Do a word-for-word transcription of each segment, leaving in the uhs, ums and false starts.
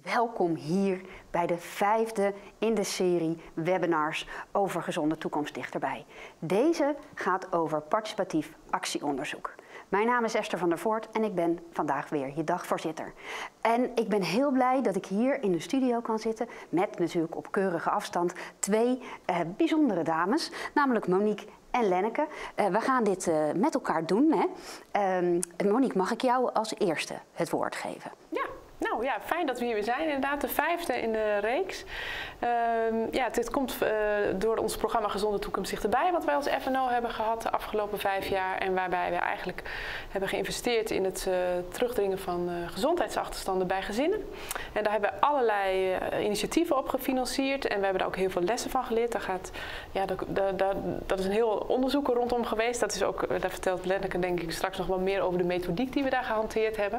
Welkom hier bij de vijfde in de serie webinars over gezonde toekomst dichterbij. Deze gaat over participatief actieonderzoek. Mijn naam is Esther van der Voort en ik ben vandaag weer je dagvoorzitter. En ik ben heel blij dat ik hier in de studio kan zitten met natuurlijk op keurige afstand twee uh, bijzondere dames, namelijk Monique en Lenneke. Uh, we gaan dit uh, met elkaar doen. Hè? Uh, Monique, mag ik jou als eerste het woord geven? Ja. Nou ja, fijn dat we hier weer zijn. Inderdaad, de vijfde in de reeks. Uh, ja, dit komt uh, door ons programma Gezonde Toekomst Dichterbij, wat wij als F N O hebben gehad de afgelopen vijf jaar. En waarbij we eigenlijk hebben geïnvesteerd in het uh, terugdringen van uh, gezondheidsachterstanden bij gezinnen. En daar hebben we allerlei uh, initiatieven op gefinancierd. En we hebben daar ook heel veel lessen van geleerd. Daar gaat, ja, dat, dat, dat, dat is een heel onderzoek rondom geweest. Dat is ook, daar vertelt Lenneke denk ik straks nog wel meer over de methodiek die we daar gehanteerd hebben.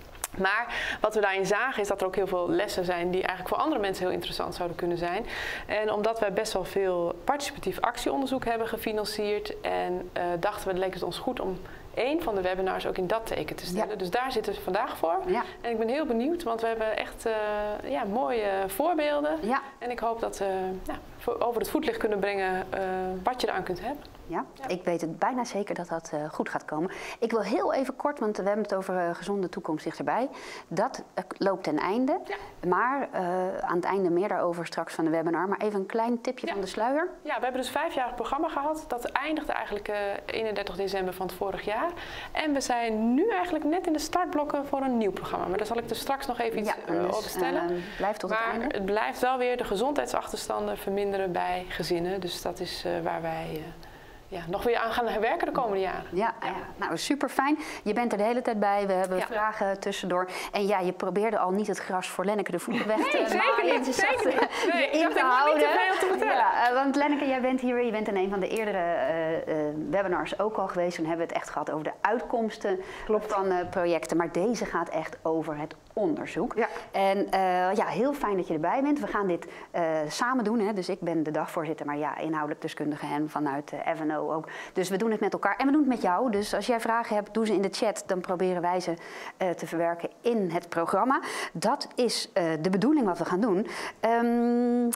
Maar wat we daarin zagen is dat er ook heel veel lessen zijn die eigenlijk voor andere mensen heel interessant zouden kunnen zijn. En omdat wij best wel veel participatief actieonderzoek hebben gefinancierd en uh, dachten we, het leek het ons goed om één van de webinars ook in dat teken te stellen. Ja. Dus daar zitten we vandaag voor. Ja. En ik ben heel benieuwd, want we hebben echt uh, ja, mooie voorbeelden. Ja. En ik hoop dat we uh, ja, over het voetlicht kunnen brengen uh, wat je eraan kunt hebben. Ja, ja, ik weet het bijna zeker dat dat uh, goed gaat komen. Ik wil heel even kort, want we hebben het over uh, gezonde toekomst dichterbij. Dat uh, loopt ten einde, ja. maar uh, aan het einde meer daarover straks van de webinar. Maar even een klein tipje ja. van de sluier. Ja, we hebben dus vijfjarig programma gehad. Dat eindigde eigenlijk uh, eenendertig december van het vorig jaar. En we zijn nu eigenlijk net in de startblokken voor een nieuw programma. Maar daar zal ik dus straks nog even iets ja, dus, over stellen. Uh, blijft tot maar het einde. Het blijft wel weer de gezondheidsachterstanden verminderen bij gezinnen. Dus dat is uh, waar wij Uh, Ja, nog weer aan gaan werken de komende jaren. Ja, ja. ja, nou super fijn. Je bent er de hele tijd bij. We hebben ja. vragen tussendoor. En ja, je probeerde al niet het gras voor Lenneke de voeten weg te nee, maaien. Niet, zeker niet. Nee, in te houden. Niet te veel te vertellen. Ja, want Lenneke, jij bent hier. Je bent in een van de eerdere uh, uh, webinars ook al geweest. Toen hebben we het echt gehad over de uitkomsten Klopt. van uh, projecten. Maar deze gaat echt over het onderzoek. Ja. En uh, ja, heel fijn dat je erbij bent. We gaan dit uh, samen doen. Hè. Dus ik ben de dagvoorzitter, maar ja, inhoudelijk deskundige en vanuit uh, F N O ook. Dus we doen het met elkaar en we doen het met jou. Dus als jij vragen hebt, doe ze in de chat. Dan proberen wij ze uh, te verwerken in het programma. Dat is uh, de bedoeling wat we gaan doen. Um,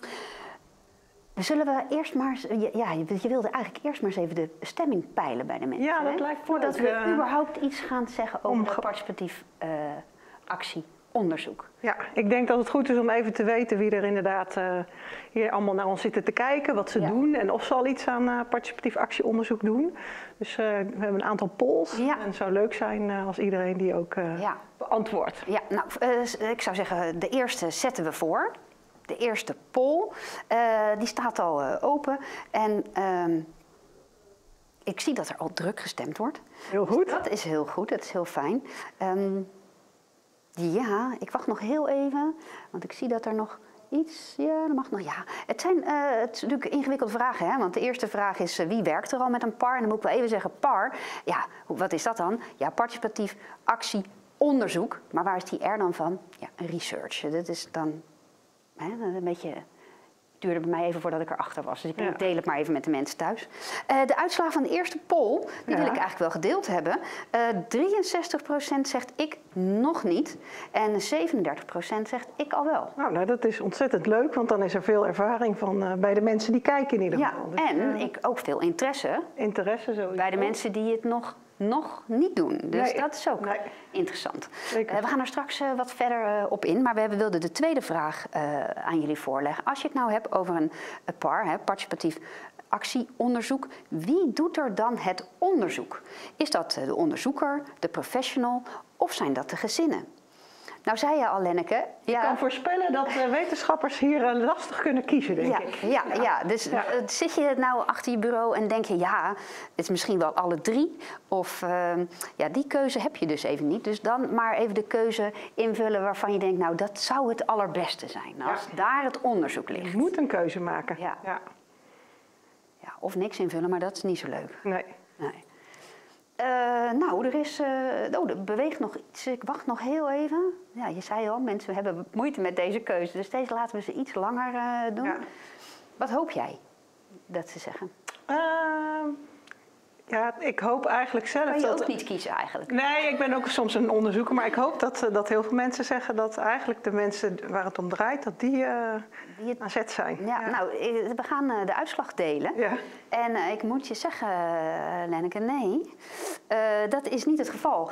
Zullen we eerst maar, ja, je wilde eigenlijk eerst maar eens even de stemming peilen bij de mensen. Ja, dat hè? lijkt me Voordat ook, we uh, überhaupt iets gaan zeggen over om... participatief uh, actieonderzoek. Ja, ik denk dat het goed is om even te weten wie er inderdaad uh, hier allemaal naar ons zitten te kijken, wat ze ja. doen en of ze al iets aan uh, participatief actieonderzoek doen. Dus uh, we hebben een aantal polls ja. en het zou leuk zijn uh, als iedereen die ook uh, ja. beantwoordt. Ja, nou, uh, ik zou zeggen, de eerste zetten we voor. De eerste poll, uh, die staat al uh, open en uh, ik zie dat er al druk gestemd wordt. Heel goed. Dus dat is heel goed, dat is heel fijn. Um, ja, ik wacht nog heel even, want ik zie dat er nog iets, ja, dat mag nog, ja. Het zijn uh, het is natuurlijk ingewikkelde vragen, hè? Want de eerste vraag is uh, wie werkt er al met een P A R? En dan moet ik wel even zeggen, P A R, ja, wat is dat dan? Ja, participatief actieonderzoek, maar waar is die R dan van? Ja, een research, dat is dan... He, een beetje, het duurde bij mij even voordat ik erachter was. Dus ik ja. deel het maar even met de mensen thuis. Uh, de uitslag van de eerste poll, die ja. wil ik eigenlijk wel gedeeld hebben. Uh, drieënzestig procent zegt ik nog niet. En zevenendertig procent zegt ik al wel. Nou, nou, dat is ontzettend leuk, want dan is er veel ervaring van uh, bij de mensen die kijken in ieder geval. Ja, dus, en uh, ik ook veel interesse. Interesse sowieso. Bij de mensen die het nog... nog niet doen. Dus nee, dat is ook nee. interessant. Uh, we gaan er straks uh, wat verder uh, op in, maar we wilden de tweede vraag uh, aan jullie voorleggen. Als je het nou hebt over een, een P A R, hè, participatief actieonderzoek, wie doet er dan het onderzoek? Is dat de onderzoeker, de professional of zijn dat de gezinnen? Nou zei je al, Lenneke... Je ja, kan voorspellen dat uh, wetenschappers hier uh, lastig kunnen kiezen, denk ja, ik. Ja, ja. ja dus ja. Uh, zit je nou achter je bureau en denk je... ja, het is misschien wel alle drie. Of uh, ja, die keuze heb je dus even niet. Dus dan maar even de keuze invullen waarvan je denkt... nou, dat zou het allerbeste zijn. Als ja. daar het onderzoek ligt. Je moet een keuze maken. Ja. Ja. Ja, of niks invullen, maar dat is niet zo leuk. Nee. Nee. Uh, nou, er is, uh, oh, er beweegt nog iets. Ik wacht nog heel even. Ja, je zei al, mensen hebben moeite met deze keuze. Dus deze laten we ze iets langer uh, doen. Ja. Wat hoop jij dat ze zeggen? Uh, Ja, ik hoop eigenlijk zelf Kan je dat... ook niet kiezen eigenlijk? Nee, ik ben ook soms een onderzoeker, maar ik hoop dat, dat heel veel mensen zeggen dat eigenlijk de mensen waar het om draait, dat die, uh, die het... aan zet zijn. Ja, ja. Nou, we gaan uh, de uitslag delen. Ja. En uh, ik moet je zeggen, uh, Lenneke, nee, uh, dat is niet het geval.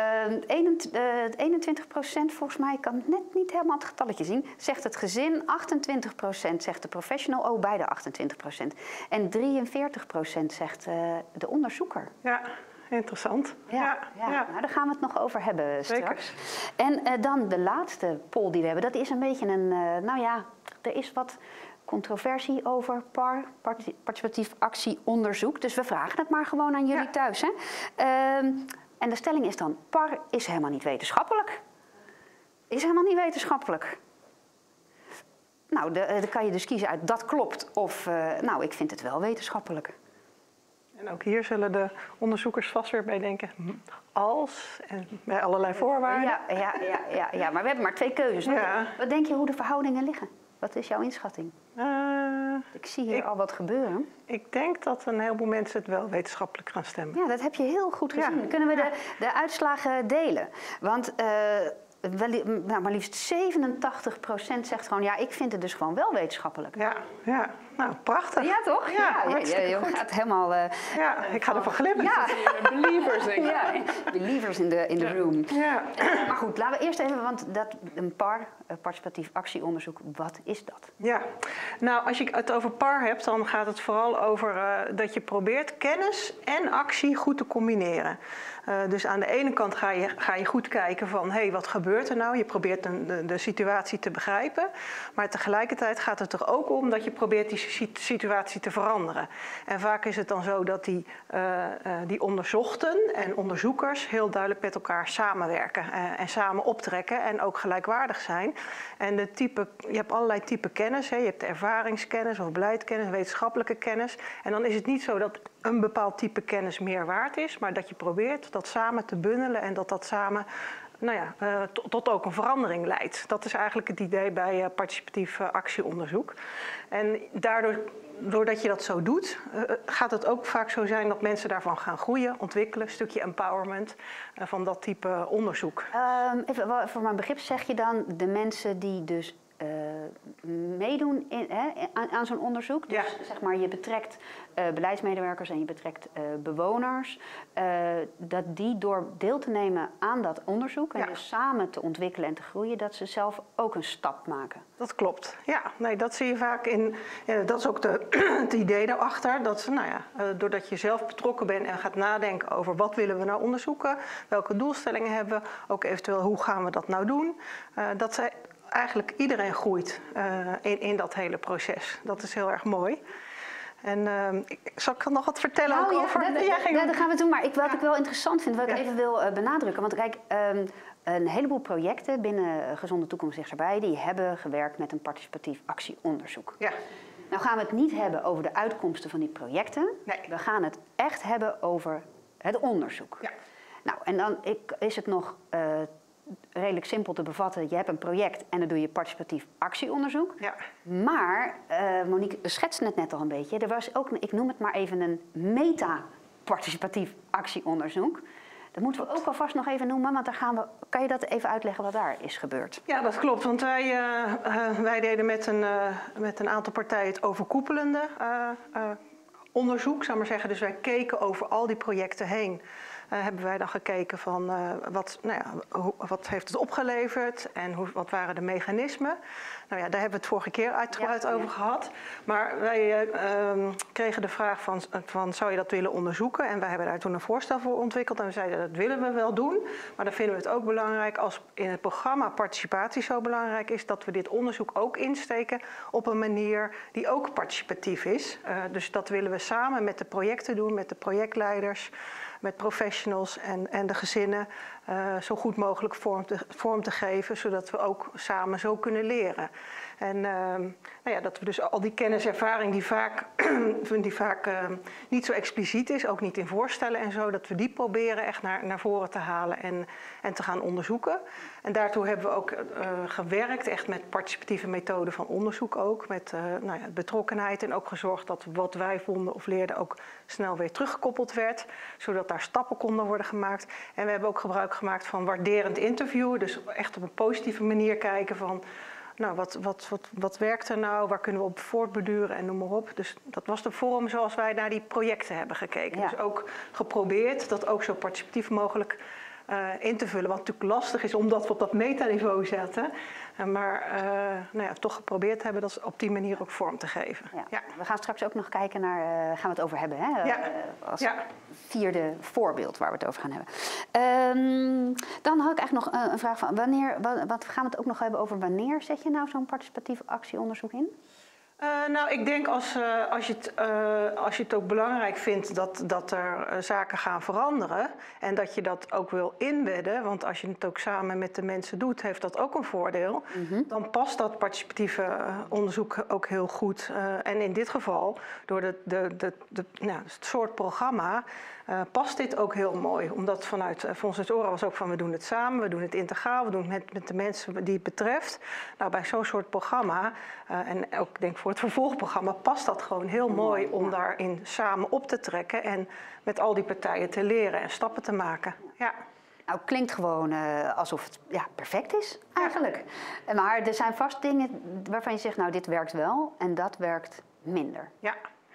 Uh, eenentwintig procent, volgens mij, ik kan net niet helemaal het getalletje zien, zegt het gezin, achtentwintig procent zegt de professional, oh, beide achtentwintig procent. En drieënveertig procent zegt uh, de onderzoeker. Ja. Interessant. Ja, ja, ja. ja. Nou, daar gaan we het nog over hebben straks. Zeker. En uh, dan de laatste poll die we hebben. Dat is een beetje een, uh, nou ja, er is wat controversie over P A R, participatief actieonderzoek. Dus we vragen het maar gewoon aan jullie ja. thuis. Hè? Uh, en de stelling is dan, P A R is helemaal niet wetenschappelijk. Is helemaal niet wetenschappelijk. Nou, dan kan je dus kiezen uit dat klopt of, uh, nou, ik vind het wel wetenschappelijk. En ook hier zullen de onderzoekers vast weer bij denken, als, en bij allerlei voorwaarden. Ja, ja, ja, ja, ja, maar we hebben maar twee keuzes. Wat, ja. wat denk je hoe de verhoudingen liggen? Wat is jouw inschatting? Uh, ik zie hier ik, al wat gebeuren. Ik denk dat een heleboel mensen het wel wetenschappelijk gaan stemmen. Ja, dat heb je heel goed gezien. Ja. Kunnen we de, de uitslagen delen? Want uh, wel, nou, maar liefst zevenentachtig procent zegt gewoon, ja, ik vind het dus gewoon wel wetenschappelijk. Ja, ja. Nou, prachtig. Ja, toch? Ja, ja, ja, je gaat helemaal... Uh, ja, ik ga ervan glimmen. Ja. Believers, denk ik. Ja, believers in the, in the room. Ja. Uh, maar goed, laten we eerst even, want dat, een P A R, uh, participatief actieonderzoek, wat is dat? Ja, nou, als je het over P A R hebt, dan gaat het vooral over uh, dat je probeert kennis en actie goed te combineren. Uh, dus aan de ene kant ga je, ga je goed kijken van, hé, hey, wat gebeurt er nou? Je probeert de, de, de situatie te begrijpen. Maar tegelijkertijd gaat het er ook om dat je probeert die situatie te veranderen. En vaak is het dan zo dat die, uh, uh, die onderzochten en onderzoekers heel duidelijk met elkaar samenwerken uh, en samen optrekken en ook gelijkwaardig zijn. En de type, je hebt allerlei type kennis. Hè. Je hebt ervaringskennis of beleidkennis, wetenschappelijke kennis. En dan is het niet zo dat een bepaald type kennis meer waard is, maar dat je probeert dat samen te bundelen en dat dat samen, nou ja, uh, tot, tot ook een verandering leidt. Dat is eigenlijk het idee bij uh, participatief uh, actieonderzoek. En daardoor, doordat je dat zo doet, uh, gaat het ook vaak zo zijn dat mensen daarvan gaan groeien, ontwikkelen, een stukje empowerment uh, van dat type uh, onderzoek. Um, even voor mijn begrip, zeg je dan de mensen die dus Uh, meedoen in, hè, aan, aan zo'n onderzoek. Dus ja. zeg maar, je betrekt uh, beleidsmedewerkers en je betrekt uh, bewoners. Uh, dat die door deel te nemen aan dat onderzoek en ja. dus samen te ontwikkelen en te groeien, dat ze zelf ook een stap maken. Dat klopt. Ja, nee, dat zie je vaak in. Ja, dat is ook de, het idee daarachter. Dat ze, nou ja, uh, doordat je zelf betrokken bent en gaat nadenken over wat willen we nou onderzoeken, welke doelstellingen hebben we, ook eventueel hoe gaan we dat nou doen. Uh, dat zij eigenlijk iedereen groeit uh, in, in dat hele proces. Dat is heel erg mooi. En uh, ik, zal ik nog wat vertellen nou, ook ja, over? Dat, dat, ja, dat, dat gaan we doen. Maar ik, wat ja. ik wel interessant vind, wat ik ja. even wil uh, benadrukken. Want kijk, um, een heleboel projecten binnen Gezonde Toekomst Dichterbij, die hebben gewerkt met een participatief actieonderzoek. Ja. Nou gaan we het niet hebben over de uitkomsten van die projecten. Nee. We gaan het echt hebben over het onderzoek. Ja. Nou, en dan is het nog Uh, redelijk simpel te bevatten. Je hebt een project en dan doe je participatief actieonderzoek. Ja. Maar, uh, Monique schetste het net al een beetje, er was ook, ik noem het maar even een meta-participatief actieonderzoek. Dat moeten we ook alvast nog even noemen, want daar gaan we, kan je dat even uitleggen wat daar is gebeurd? Ja, dat klopt, want wij, uh, uh, wij deden met een, uh, met een aantal partijen het overkoepelende uh, uh, onderzoek, zou ik maar zeggen. Dus wij keken over al die projecten heen. Uh, hebben wij dan gekeken van uh, wat, nou ja, hoe, wat heeft het opgeleverd en hoe, wat waren de mechanismen. Nou ja, daar hebben we het vorige keer uitgebreid ja, over ja. gehad. Maar wij uh, um, kregen de vraag van, van zou je dat willen onderzoeken? En wij hebben daar toen een voorstel voor ontwikkeld en we zeiden dat willen we wel doen. Maar dan vinden we het ook belangrijk als in het programma participatie zo belangrijk is dat we dit onderzoek ook insteken op een manier die ook participatief is. Uh, dus dat willen we samen met de projecten doen, met de projectleiders, met professionals en, en de gezinnen uh, zo goed mogelijk vorm te, vorm te geven, zodat we ook samen zo kunnen leren. En uh, nou ja, dat we dus al die kennis en ervaring die vaak die vaak uh, niet zo expliciet is, ook niet in voorstellen en zo, dat we die proberen echt naar, naar voren te halen en, en te gaan onderzoeken. En daartoe hebben we ook uh, gewerkt, echt met participatieve methoden van onderzoek ook, met uh, nou ja, betrokkenheid en ook gezorgd dat wat wij vonden of leerden ook snel weer teruggekoppeld werd, zodat daar stappen konden worden gemaakt. En we hebben ook gebruik gemaakt van waarderend interview, dus echt op een positieve manier kijken van, nou, wat, wat, wat, wat werkt er nou, waar kunnen we op voortborduren en noem maar op. Dus dat was de vorm zoals wij naar die projecten hebben gekeken. Ja. Dus ook geprobeerd dat ook zo participatief mogelijk uh, in te vullen. Wat natuurlijk lastig is omdat we op dat metaniveau zaten. Uh, maar uh, nou ja, toch geprobeerd hebben dat op die manier ook vorm te geven. Ja. Ja. We gaan straks ook nog kijken naar, uh, gaan we het over hebben, hè? Ja. Uh, als ja. vierde voorbeeld waar we het over gaan hebben. Um, dan had ik eigenlijk nog uh, een vraag van, wanneer, wat, wat gaan we het ook nog hebben over wanneer zet je nou zo'n participatief actieonderzoek in? Uh, nou, ik denk als, uh, als, je het, uh, als je het ook belangrijk vindt dat, dat er uh, zaken gaan veranderen en dat je dat ook wil inbedden, want als je het ook samen met de mensen doet, heeft dat ook een voordeel, mm-hmm. dan past dat participatieve uh, onderzoek ook heel goed. Uh, en in dit geval, door de, de, de, de, nou, het soort programma, Uh, past dit ook heel mooi. Omdat vanuit uh, Fonds Sensora was ook van we doen het samen, we doen het integraal, we doen het met, met de mensen die het betreft. Nou, bij zo'n soort programma, uh, en ook denk voor het vervolgprogramma, past dat gewoon heel mooi om daarin samen op te trekken en met al die partijen te leren en stappen te maken. Ja. Nou, het klinkt gewoon uh, alsof het ja, perfect is, eigenlijk. Ja. Maar er zijn vast dingen waarvan je zegt, nou, dit werkt wel en dat werkt minder. Ja.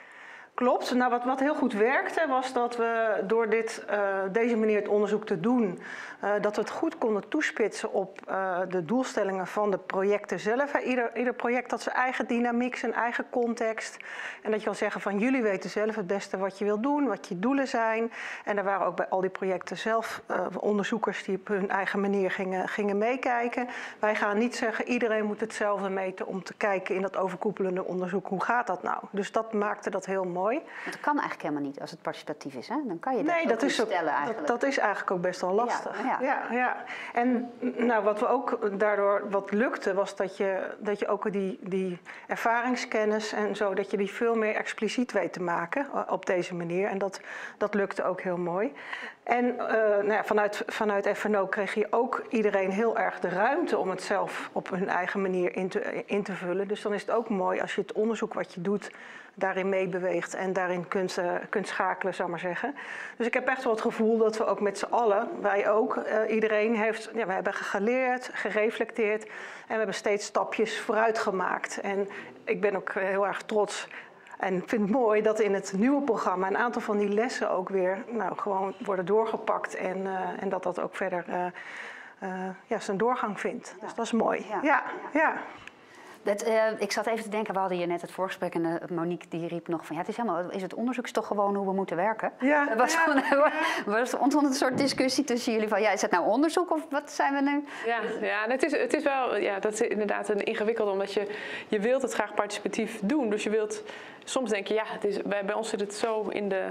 Klopt. Nou, wat, wat heel goed werkte was dat we door dit, uh, deze manier het onderzoek te doen, uh, dat we het goed konden toespitsen op uh, de doelstellingen van de projecten zelf. Ieder, ieder project had zijn eigen dynamiek, zijn eigen context. En dat je kan zeggen van jullie weten zelf het beste wat je wilt doen, wat je doelen zijn. En er waren ook bij al die projecten zelf uh, onderzoekers die op hun eigen manier gingen, gingen meekijken. Wij gaan niet zeggen iedereen moet hetzelfde meten om te kijken in dat overkoepelende onderzoek. Hoe gaat dat nou? Dus dat maakte dat heel mooi. Want dat kan eigenlijk helemaal niet als het participatief is, hè? Dan kan je dat nee, ook dat niet is ook, stellen eigenlijk. Dat, dat is eigenlijk ook best wel lastig. Ja, ja. Ja, ja. En nou, wat we ook daardoor wat lukte, was dat je, dat je ook die, die ervaringskennis en zo, dat je die veel meer expliciet weet te maken op deze manier. En dat, dat lukte ook heel mooi. En uh, nou ja, vanuit, vanuit F en O kreeg je ook iedereen heel erg de ruimte om het zelf op hun eigen manier in te, in te vullen. Dus dan is het ook mooi als je het onderzoek wat je doet daarin meebeweegt en daarin kunt, uh, kunt schakelen, zou maar zeggen. Dus ik heb echt wel het gevoel dat we ook met z'n allen, wij ook, uh, iedereen heeft, ja, we hebben geleerd, gereflecteerd en we hebben steeds stapjes vooruit gemaakt. En ik ben ook heel erg trots en vind het mooi dat in het nieuwe programma een aantal van die lessen ook weer nou, gewoon worden doorgepakt en, uh, en dat dat ook verder uh, uh, ja, zijn doorgang vindt. Ja. Dus dat is mooi. Ja, ja. ja. Dat, uh, ik zat even te denken, we hadden hier net het voorgesprek en uh, Monique die riep nog van ja, het is helemaal, is het onderzoek is toch gewoon hoe we moeten werken? Ja. Er was, ja. was ontstond een soort discussie tussen jullie van ja, is het nou onderzoek of wat zijn we nu? Ja, ja het, is, het is wel, ja, dat is inderdaad een ingewikkelde, omdat je, je wilt het graag participatief doen. Dus je wilt, soms denk je ja, het is, bij, bij ons zit het zo in de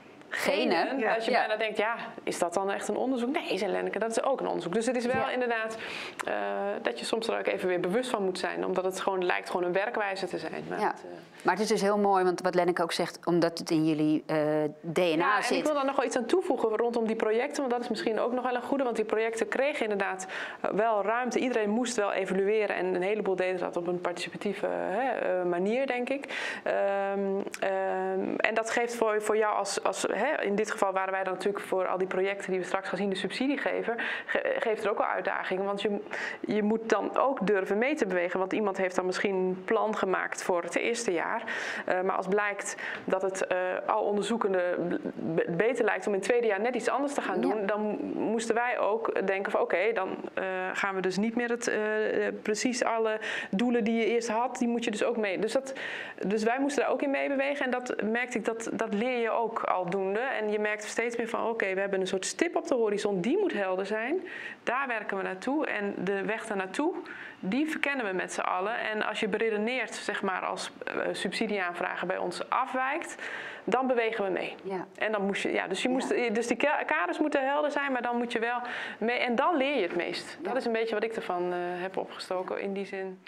genen. Ja. Als je ja. bijna denkt, ja, is dat dan echt een onderzoek? Nee, zei Lenneke, dat is ook een onderzoek. Dus het is wel ja. inderdaad uh, dat je soms er ook even weer bewust van moet zijn. Omdat het gewoon lijkt gewoon een werkwijze te zijn. Maar, ja. het, uh... maar het is dus heel mooi, want wat Lenneke ook zegt, omdat het in jullie uh, D N A ja, zit. En ik wil daar nog wel iets aan toevoegen rondom die projecten. Want dat is misschien ook nog wel een goede. Want die projecten kregen inderdaad wel ruimte. Iedereen moest wel evalueren. En een heleboel deden dat op een participatieve hè, uh, manier, denk ik. Um, um, en dat geeft voor, voor jou als... als hè, in dit geval waren wij dan natuurlijk voor al die projecten die we straks gaan zien de subsidiegever, ge geeft er ook wel uitdagingen. Want je, je moet dan ook durven mee te bewegen. Want iemand heeft dan misschien een plan gemaakt voor het eerste jaar. Uh, maar als blijkt dat het uh, al onderzoekende beter lijkt om in het tweede jaar net iets anders te gaan doen, ja. dan moesten wij ook denken van oké, okay, dan uh, gaan we dus niet meer het, uh, precies alle doelen die je eerst had, die moet je dus ook mee. Dus, dat, dus wij moesten daar ook in meebewegen. En dat merkte ik, dat, dat leer je ook aldoende. En je merkt steeds meer van oké, okay, we hebben een soort stip op de horizon, die moet helder zijn. Daar werken we naartoe en de weg daar naartoe, die verkennen we met z'n allen. En als je beredeneerd, zeg maar, als uh, subsidieaanvrager bij ons afwijkt, dan bewegen we mee. Ja. En dan moest je, ja, dus, je moest, ja. dus die kaders moeten helder zijn, maar dan moet je wel mee. En dan leer je het meest. Ja. Dat is een beetje wat ik ervan uh, heb opgestoken in die zin.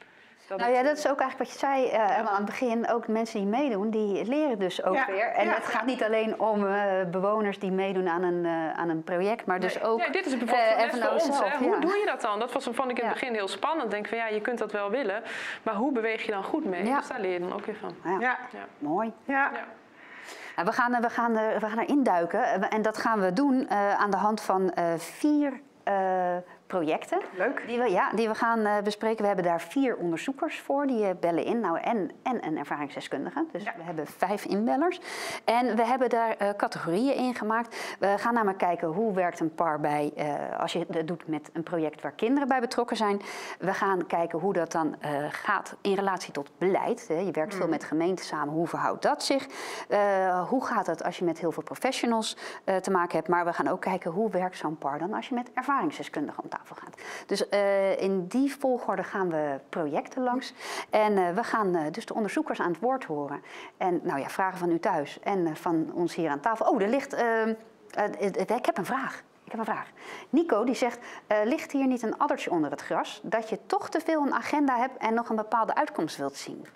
Dat nou ja, het, dat is ook eigenlijk wat je zei uh, aan het begin. Ook mensen die meedoen, die leren dus ook ja, weer. En ja, het gaat ja. niet alleen om uh, bewoners die meedoen aan een, uh, aan een project, maar dus nee. ook ja, dit is bijvoorbeeld uh, les voor ons. zelf, Hè? Hoe ja. doe je dat dan? Dat was, vond ik in het ja. begin heel spannend. Denk van ja, je kunt dat wel willen, maar hoe beweeg je dan goed mee? Ja. Dus daar leer je dan ook weer van. Ja. Ja. Ja. Mooi. Ja. Ja. We gaan, we, gaan, we gaan erin duiken en dat gaan we doen uh, aan de hand van uh, vier uh, projecten. Leuk. Die we, ja, die we gaan uh, bespreken. We hebben daar vier onderzoekers voor, die uh, bellen in. Nou, en, en een ervaringsdeskundige. Dus ja. we hebben vijf inbellers. En we hebben daar uh, categorieën in gemaakt. We gaan namelijk kijken hoe werkt een P A R bij, uh, als je het doet met een project waar kinderen bij betrokken zijn. We gaan kijken hoe dat dan uh, gaat in relatie tot beleid. Je werkt mm. veel met gemeenten samen. Hoe verhoudt dat zich? Uh, hoe gaat het als je met heel veel professionals uh, te maken hebt? Maar we gaan ook kijken hoe werkt zo'n P A R dan als je met ervaringsdeskundigen om tafel gaat. Dus uh, in die volgorde gaan we projecten langs. En uh, we gaan uh, dus de onderzoekers aan het woord horen. En nou ja, vragen van u thuis en uh, van ons hier aan tafel. Oh, er ligt... Uh, uh, uh, ik heb een vraag. Ik heb een vraag. Nico die zegt, uh, ligt hier niet een addertje onder het gras dat je toch te veel een agenda hebt en nog een bepaalde uitkomst wilt zien?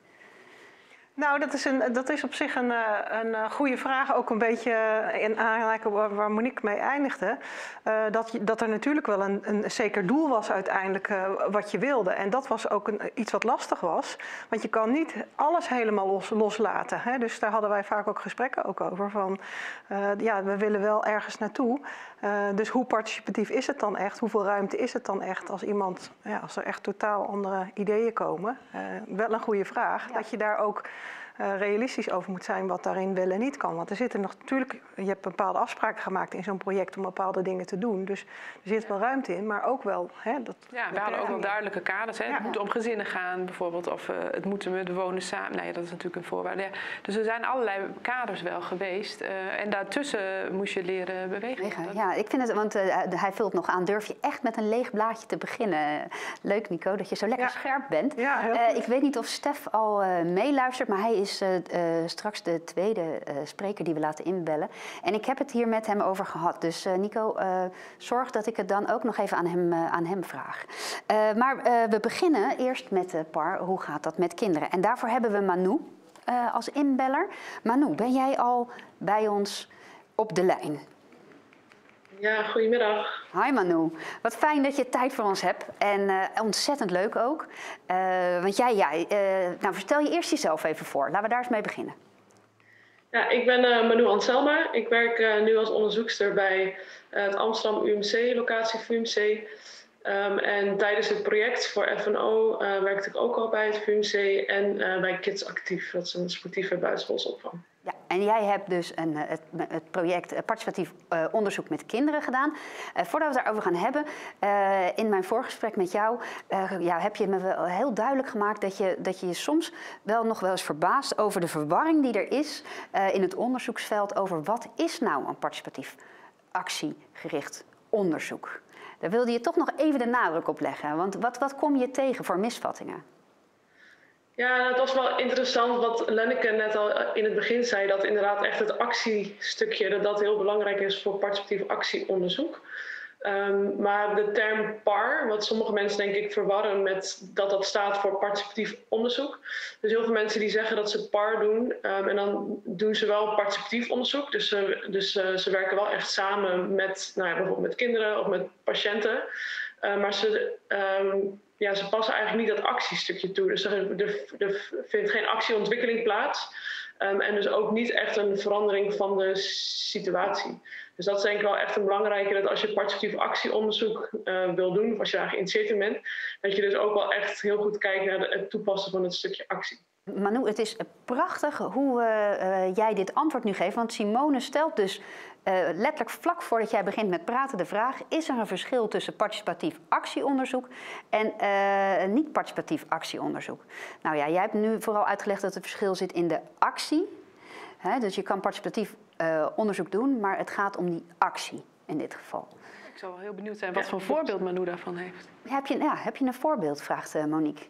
Nou, dat is, een, dat is op zich een, een goede vraag. Ook een beetje in aanraking waar, waar Monique mee eindigde. Uh, dat, je, dat er natuurlijk wel een, een zeker doel was uiteindelijk uh, wat je wilde. En dat was ook een, iets wat lastig was. Want je kan niet alles helemaal los, loslaten. Hè? Dus daar hadden wij vaak ook gesprekken ook over. Van, uh, ja, we willen wel ergens naartoe. Uh, dus hoe participatief is het dan echt? Hoeveel ruimte is het dan echt als iemand, ja, als er echt totaal andere ideeën komen? Uh, wel een goede vraag. Ja. Dat je daar ook uh, realistisch over moet zijn wat daarin wel en niet kan. Want er zitten nog natuurlijk, je hebt bepaalde afspraken gemaakt in zo'n project om bepaalde dingen te doen. Dus er zit wel ruimte in, maar ook wel. Hè, dat, ja, we hadden ook wel duidelijke kaders. Hè. Ja. Het moet om gezinnen gaan bijvoorbeeld, of uh, het moeten met bewoners samen. Nou ja, dat is natuurlijk een voorwaarde. Ja. Dus er zijn allerlei kaders wel geweest. Uh, en daartussen moest je leren bewegen. bewegen ja, ik vind het, want uh, hij vult nog aan, durf je echt met een leeg blaadje te beginnen. Leuk Nico, dat je zo lekker ja. scherp bent. Ja, uh, ik weet niet of Stef al uh, meeluistert, maar hij is uh, uh, straks de tweede uh, spreker die we laten inbellen. En ik heb het hier met hem over gehad. Dus uh, Nico, uh, zorg dat ik het dan ook nog even aan hem, uh, aan hem vraag. Uh, maar uh, we beginnen eerst met de P A R. Hoe gaat dat met kinderen? En daarvoor hebben we Manu uh, als inbeller. Manu, ben jij al bij ons op de lijn? Ja, goedemiddag. Hi Manu, wat fijn dat je tijd voor ons hebt en uh, ontzettend leuk ook. Uh, want jij, ja, uh, nou vertel je eerst jezelf even voor. Laten we daar eens mee beginnen. Ja, ik ben uh, Manu Anselma. Ik werk uh, nu als onderzoekster bij uh, het Amsterdam U M C, locatie V U M C. Um, en tijdens het project voor F N O uh, werkte ik ook al bij het V U M C en uh, bij Kids Actief. Dat is een sportieve buitenschoolse opvang. Ja, en jij hebt dus een, het, het project participatief uh, onderzoek met kinderen gedaan. Uh, voordat we het daarover gaan hebben, uh, in mijn voorgesprek met jou uh, ja, heb je me wel heel duidelijk gemaakt dat je, dat je je soms wel nog wel eens verbaast over de verwarring die er is uh, in het onderzoeksveld over wat is nou een participatief actiegericht onderzoek. Daar wilde je toch nog even de nadruk op leggen, want wat, wat kom je tegen voor misvattingen? Ja, het was wel interessant wat Lenneke net al in het begin zei, dat inderdaad echt het actiestukje, dat dat heel belangrijk is voor participatief actieonderzoek. Um, maar de term P A R, wat sommige mensen denk ik verwarren met dat dat staat voor participatief onderzoek. Dus heel veel mensen die zeggen dat ze P A R doen um, en dan doen ze wel participatief onderzoek. Dus, uh, dus uh, ze werken wel echt samen met, nou ja, bijvoorbeeld met kinderen of met patiënten. Uh, maar ze... Um, Ja, ze passen eigenlijk niet dat actiestukje toe. Dus er, er, er vindt geen actieontwikkeling plaats. Um, en dus ook niet echt een verandering van de situatie. Dus dat is denk ik wel echt een belangrijke, dat als je participatief actieonderzoek uh, wil doen, of als je daar geïnteresseerd in bent, dat je dus ook wel echt heel goed kijkt naar de, het toepassen van het stukje actie. Manu, het is prachtig hoe uh, uh, jij dit antwoord nu geeft. Want Simone stelt dus uh, letterlijk vlak voordat jij begint met praten de vraag: is er een verschil tussen participatief actieonderzoek en uh, niet-participatief actieonderzoek? Nou ja, jij hebt nu vooral uitgelegd dat het verschil zit in de actie. Hè, dus je kan participatief uh, onderzoek doen, maar het gaat om die actie in dit geval. Ik zou wel heel benieuwd zijn wat ja, voor voorbeeld Manu daarvan heeft. Heb je, ja, heb je een voorbeeld, vraagt uh, Monique.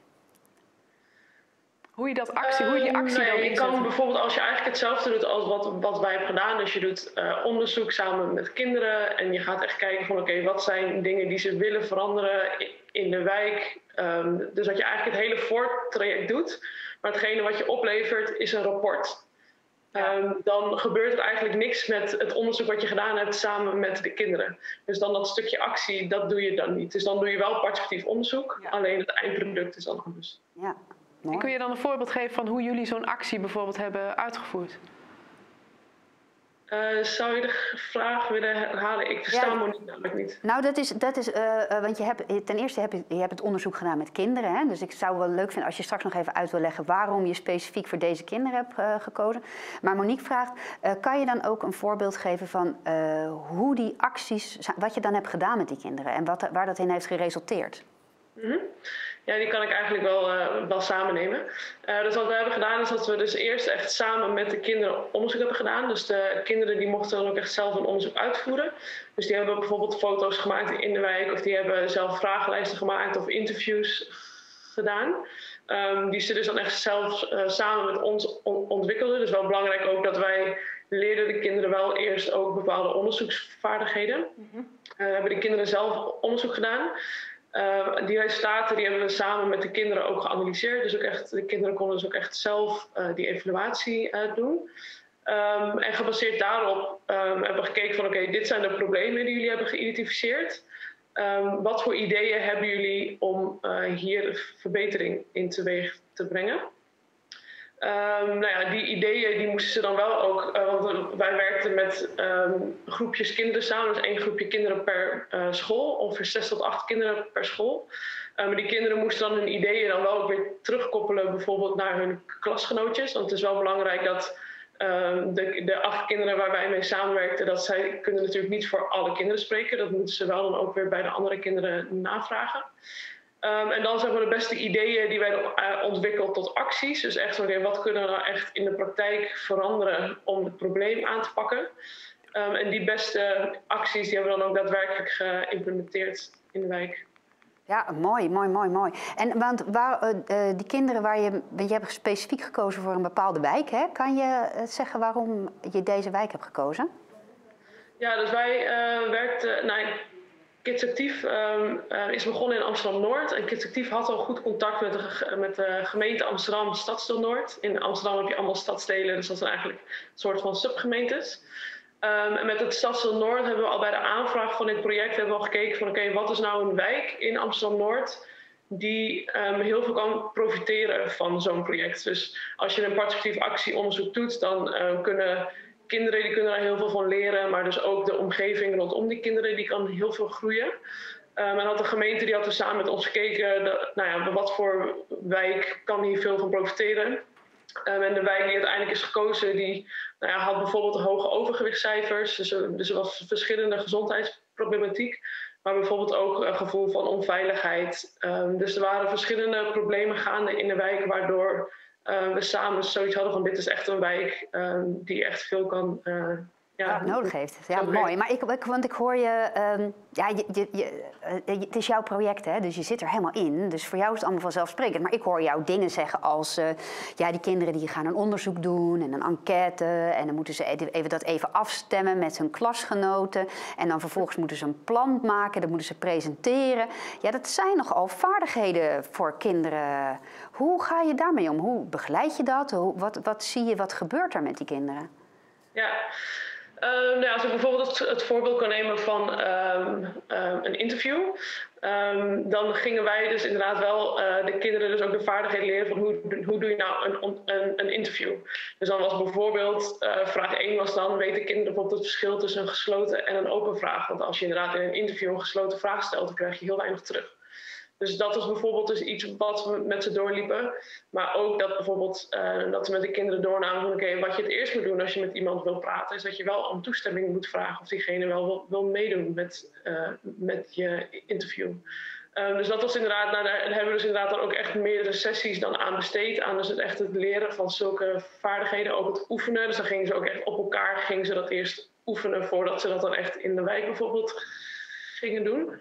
Hoe je dat actie, um, hoe je actie nee, dan je inzet. kan bijvoorbeeld als je eigenlijk hetzelfde doet als wat, wat wij hebben gedaan. Dus je doet uh, onderzoek samen met kinderen en je gaat echt kijken van oké, okay, wat zijn dingen die ze willen veranderen in de wijk Um, dus dat je eigenlijk het hele voortraject doet, maar hetgene wat je oplevert is een rapport. Ja. Um, dan gebeurt er eigenlijk niks met het onderzoek wat je gedaan hebt samen met de kinderen. Dus dan dat stukje actie, dat doe je dan niet. Dus dan doe je wel participatief onderzoek, ja. alleen het eindproduct is dan anders. Ja, en kun je dan een voorbeeld geven van hoe jullie zo'n actie bijvoorbeeld hebben uitgevoerd? Uh, zou je de vraag willen herhalen? Ik versta ja, Monique namelijk niet. Nou, dat is, dat is uh, uh, want je hebt, ten eerste heb je, je hebt het onderzoek gedaan met kinderen. Hè? Dus ik zou wel leuk vinden als je straks nog even uit wil leggen waarom je specifiek voor deze kinderen hebt uh, gekozen. Maar Monique vraagt, uh, kan je dan ook een voorbeeld geven van uh, hoe die acties, wat je dan hebt gedaan met die kinderen en wat, waar dat in heeft geresulteerd? Mm-hmm. Ja, die kan ik eigenlijk wel, uh, wel samen nemen. Uh, dus wat we hebben gedaan is dat we dus eerst echt samen met de kinderen onderzoek hebben gedaan. Dus de kinderen die mochten dan ook echt zelf een onderzoek uitvoeren. Dus die hebben bijvoorbeeld foto's gemaakt in de wijk of die hebben zelf vragenlijsten gemaakt of interviews gedaan. Um, die ze dus dan echt zelf uh, samen met ons on- ontwikkelden. Dus wel belangrijk ook dat wij leerden de kinderen wel eerst ook bepaalde onderzoeksvaardigheden. Mm-hmm. Uh, we hebben de kinderen zelf onderzoek gedaan. Uh, die resultaten die hebben we samen met de kinderen ook geanalyseerd. Dus ook echt, de kinderen konden dus ook echt zelf uh, die evaluatie uh, doen. Um, en gebaseerd daarop um, hebben we gekeken van oké, okay, dit zijn de problemen die jullie hebben geïdentificeerd. Um, wat voor ideeën hebben jullie om uh, hier verbetering in teweeg te brengen? Um, nou ja, die ideeën die moesten ze dan wel ook, uh, want wij werkten met um, groepjes kinderen samen, dus één groepje kinderen per uh, school, ongeveer zes tot acht kinderen per school. Uh, maar die kinderen moesten dan hun ideeën dan wel ook weer terugkoppelen, bijvoorbeeld naar hun klasgenootjes, want het is wel belangrijk dat um, de, de acht kinderen waar wij mee samenwerkten, dat zij kunnen natuurlijk niet voor alle kinderen spreken, dat moeten ze wel dan ook weer bij de andere kinderen navragen. Um, en dan zijn we de beste ideeën die wij uh, ontwikkeld tot acties. Dus echt, okay, wat kunnen we nou echt in de praktijk veranderen om het probleem aan te pakken. Um, en die beste acties die hebben we dan ook daadwerkelijk geïmplementeerd in de wijk. Ja, mooi, mooi, mooi, mooi. En want waar, uh, uh, die kinderen waar je, je hebt specifiek gekozen voor een bepaalde wijk, hè? Kan je uh, zeggen waarom je deze wijk hebt gekozen? Ja, dus wij uh, werkten... Nou, Kids Actief um, uh, is begonnen in Amsterdam-Noord. En Kids Actief had al goed contact met de, met de gemeente Amsterdam Stadsdeel-Noord. In Amsterdam heb je allemaal stadsdelen, dus dat zijn eigenlijk een soort van subgemeentes. Um, en met het Stadsdeel-Noord hebben we al bij de aanvraag van dit project hebben we al gekeken van oké, okay, wat is nou een wijk in Amsterdam-Noord die um, heel veel kan profiteren van zo'n project. Dus als je een participatief actieonderzoek doet, dan uh, kunnen... Kinderen die kunnen daar heel veel van leren, maar dus ook de omgeving rondom die kinderen die kan heel veel groeien. Um, en had de gemeente die had dus samen met ons gekeken, de, nou ja, wat voor wijk kan hier veel van profiteren. Um, en de wijk die uiteindelijk is gekozen, die nou ja, had bijvoorbeeld hoge overgewichtscijfers, dus, dus er was verschillende gezondheidsproblematiek, maar bijvoorbeeld ook een gevoel van onveiligheid. Um, dus er waren verschillende problemen gaande in de wijk, waardoor Uh, we samen zoiets hadden van dit is echt een wijk uh, die echt veel kan... Uh, ja, nodig heeft. Ja, mooi. Maar ik, ik, want ik hoor je, um, ja, je, je, je, uh, het is jouw project, hè, dus je zit er helemaal in. Dus voor jou is het allemaal vanzelfsprekend. Maar ik hoor jou dingen zeggen als, uh, ja, die kinderen die gaan een onderzoek doen en een enquête. En dan moeten ze even, dat even afstemmen met hun klasgenoten. En dan vervolgens moeten ze een plan maken, dat moeten ze presenteren. Ja, dat zijn nogal vaardigheden voor kinderen. Hoe ga je daarmee om? Hoe begeleid je dat? Hoe, wat, wat zie je, wat gebeurt er met die kinderen? Ja. Uh, nou ja, als ik bijvoorbeeld het, het voorbeeld kan nemen van um, um, een interview, um, dan gingen wij dus inderdaad wel uh, de kinderen dus ook de vaardigheid leren van hoe, hoe doe je nou een, een, een interview. Dus dan was bijvoorbeeld, uh, vraag één was dan, weten kinderen bijvoorbeeld het verschil tussen een gesloten en een open vraag. Want als je inderdaad in een interview een gesloten vraag stelt, dan krijg je heel weinig terug. Dus dat was bijvoorbeeld dus iets wat we met ze doorliepen. Maar ook dat bijvoorbeeld uh, dat we met de kinderen doornamen van oké, okay, wat je het eerst moet doen als je met iemand wil praten, is dat je wel om toestemming moet vragen of diegene wel wil, wil meedoen met, uh, met je interview. Um, dus dat was inderdaad, nou, daar hebben we dus inderdaad dan ook echt meerdere sessies dan aan besteed. Aan dus het echt het leren van zulke vaardigheden, ook het oefenen. Dus dan gingen ze ook echt op elkaar, gingen ze dat eerst oefenen voordat ze dat dan echt in de wijk bijvoorbeeld gingen doen.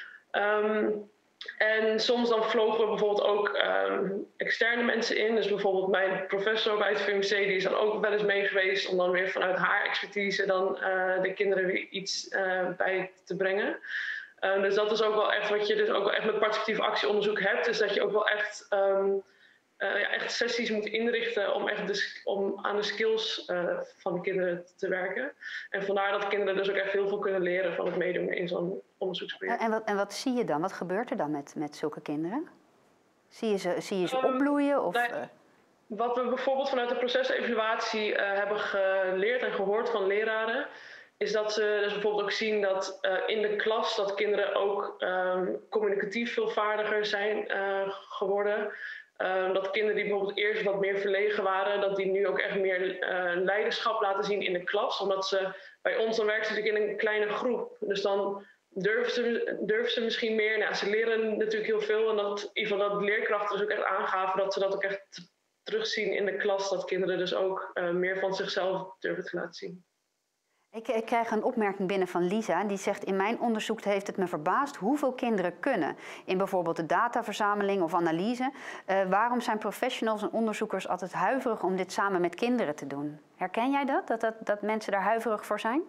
Um, En soms dan vlogen we bijvoorbeeld ook um, externe mensen in. Dus bijvoorbeeld mijn professor bij het V M C, die is dan ook wel eens mee geweest om dan weer vanuit haar expertise dan uh, de kinderen weer iets uh, bij te brengen. Uh, dus dat is ook wel echt wat je dus ook wel echt met participatief actieonderzoek hebt, is dat je ook wel echt, um, uh, ja, echt sessies moet inrichten om, echt de, om aan de skills uh, van de kinderen te werken. En vandaar dat kinderen dus ook echt heel veel kunnen leren van het meedoen in zo'n onderzoeksproject. En wat, en wat zie je dan? Wat gebeurt er dan met, met zulke kinderen? Zie je ze, zie je ze um, opbloeien? Of, nou ja, wat we bijvoorbeeld vanuit de procesevaluatie uh, hebben geleerd en gehoord van leraren, is dat ze dus bijvoorbeeld ook zien dat uh, in de klas dat kinderen ook um, communicatief veel vaardiger zijn uh, geworden. Um, dat kinderen die bijvoorbeeld eerst wat meer verlegen waren, dat die nu ook echt meer uh, leiderschap laten zien in de klas. Omdat ze bij ons, dan werken ze natuurlijk in een kleine groep. Dus dan durven ze, durven ze misschien meer. Nou, ze leren natuurlijk heel veel. En dat, in ieder geval dat leerkrachten dus ook echt aangaven dat ze dat ook echt terugzien in de klas. Dat kinderen dus ook uh, meer van zichzelf durven te laten zien. Ik, ik krijg een opmerking binnen van Lisa. Die zegt, in mijn onderzoek heeft het me verbaasd hoeveel kinderen kunnen. In bijvoorbeeld de dataverzameling of analyse. Uh, waarom zijn professionals en onderzoekers altijd huiverig om dit samen met kinderen te doen? Herken jij dat? Dat, dat, dat mensen daar huiverig voor zijn?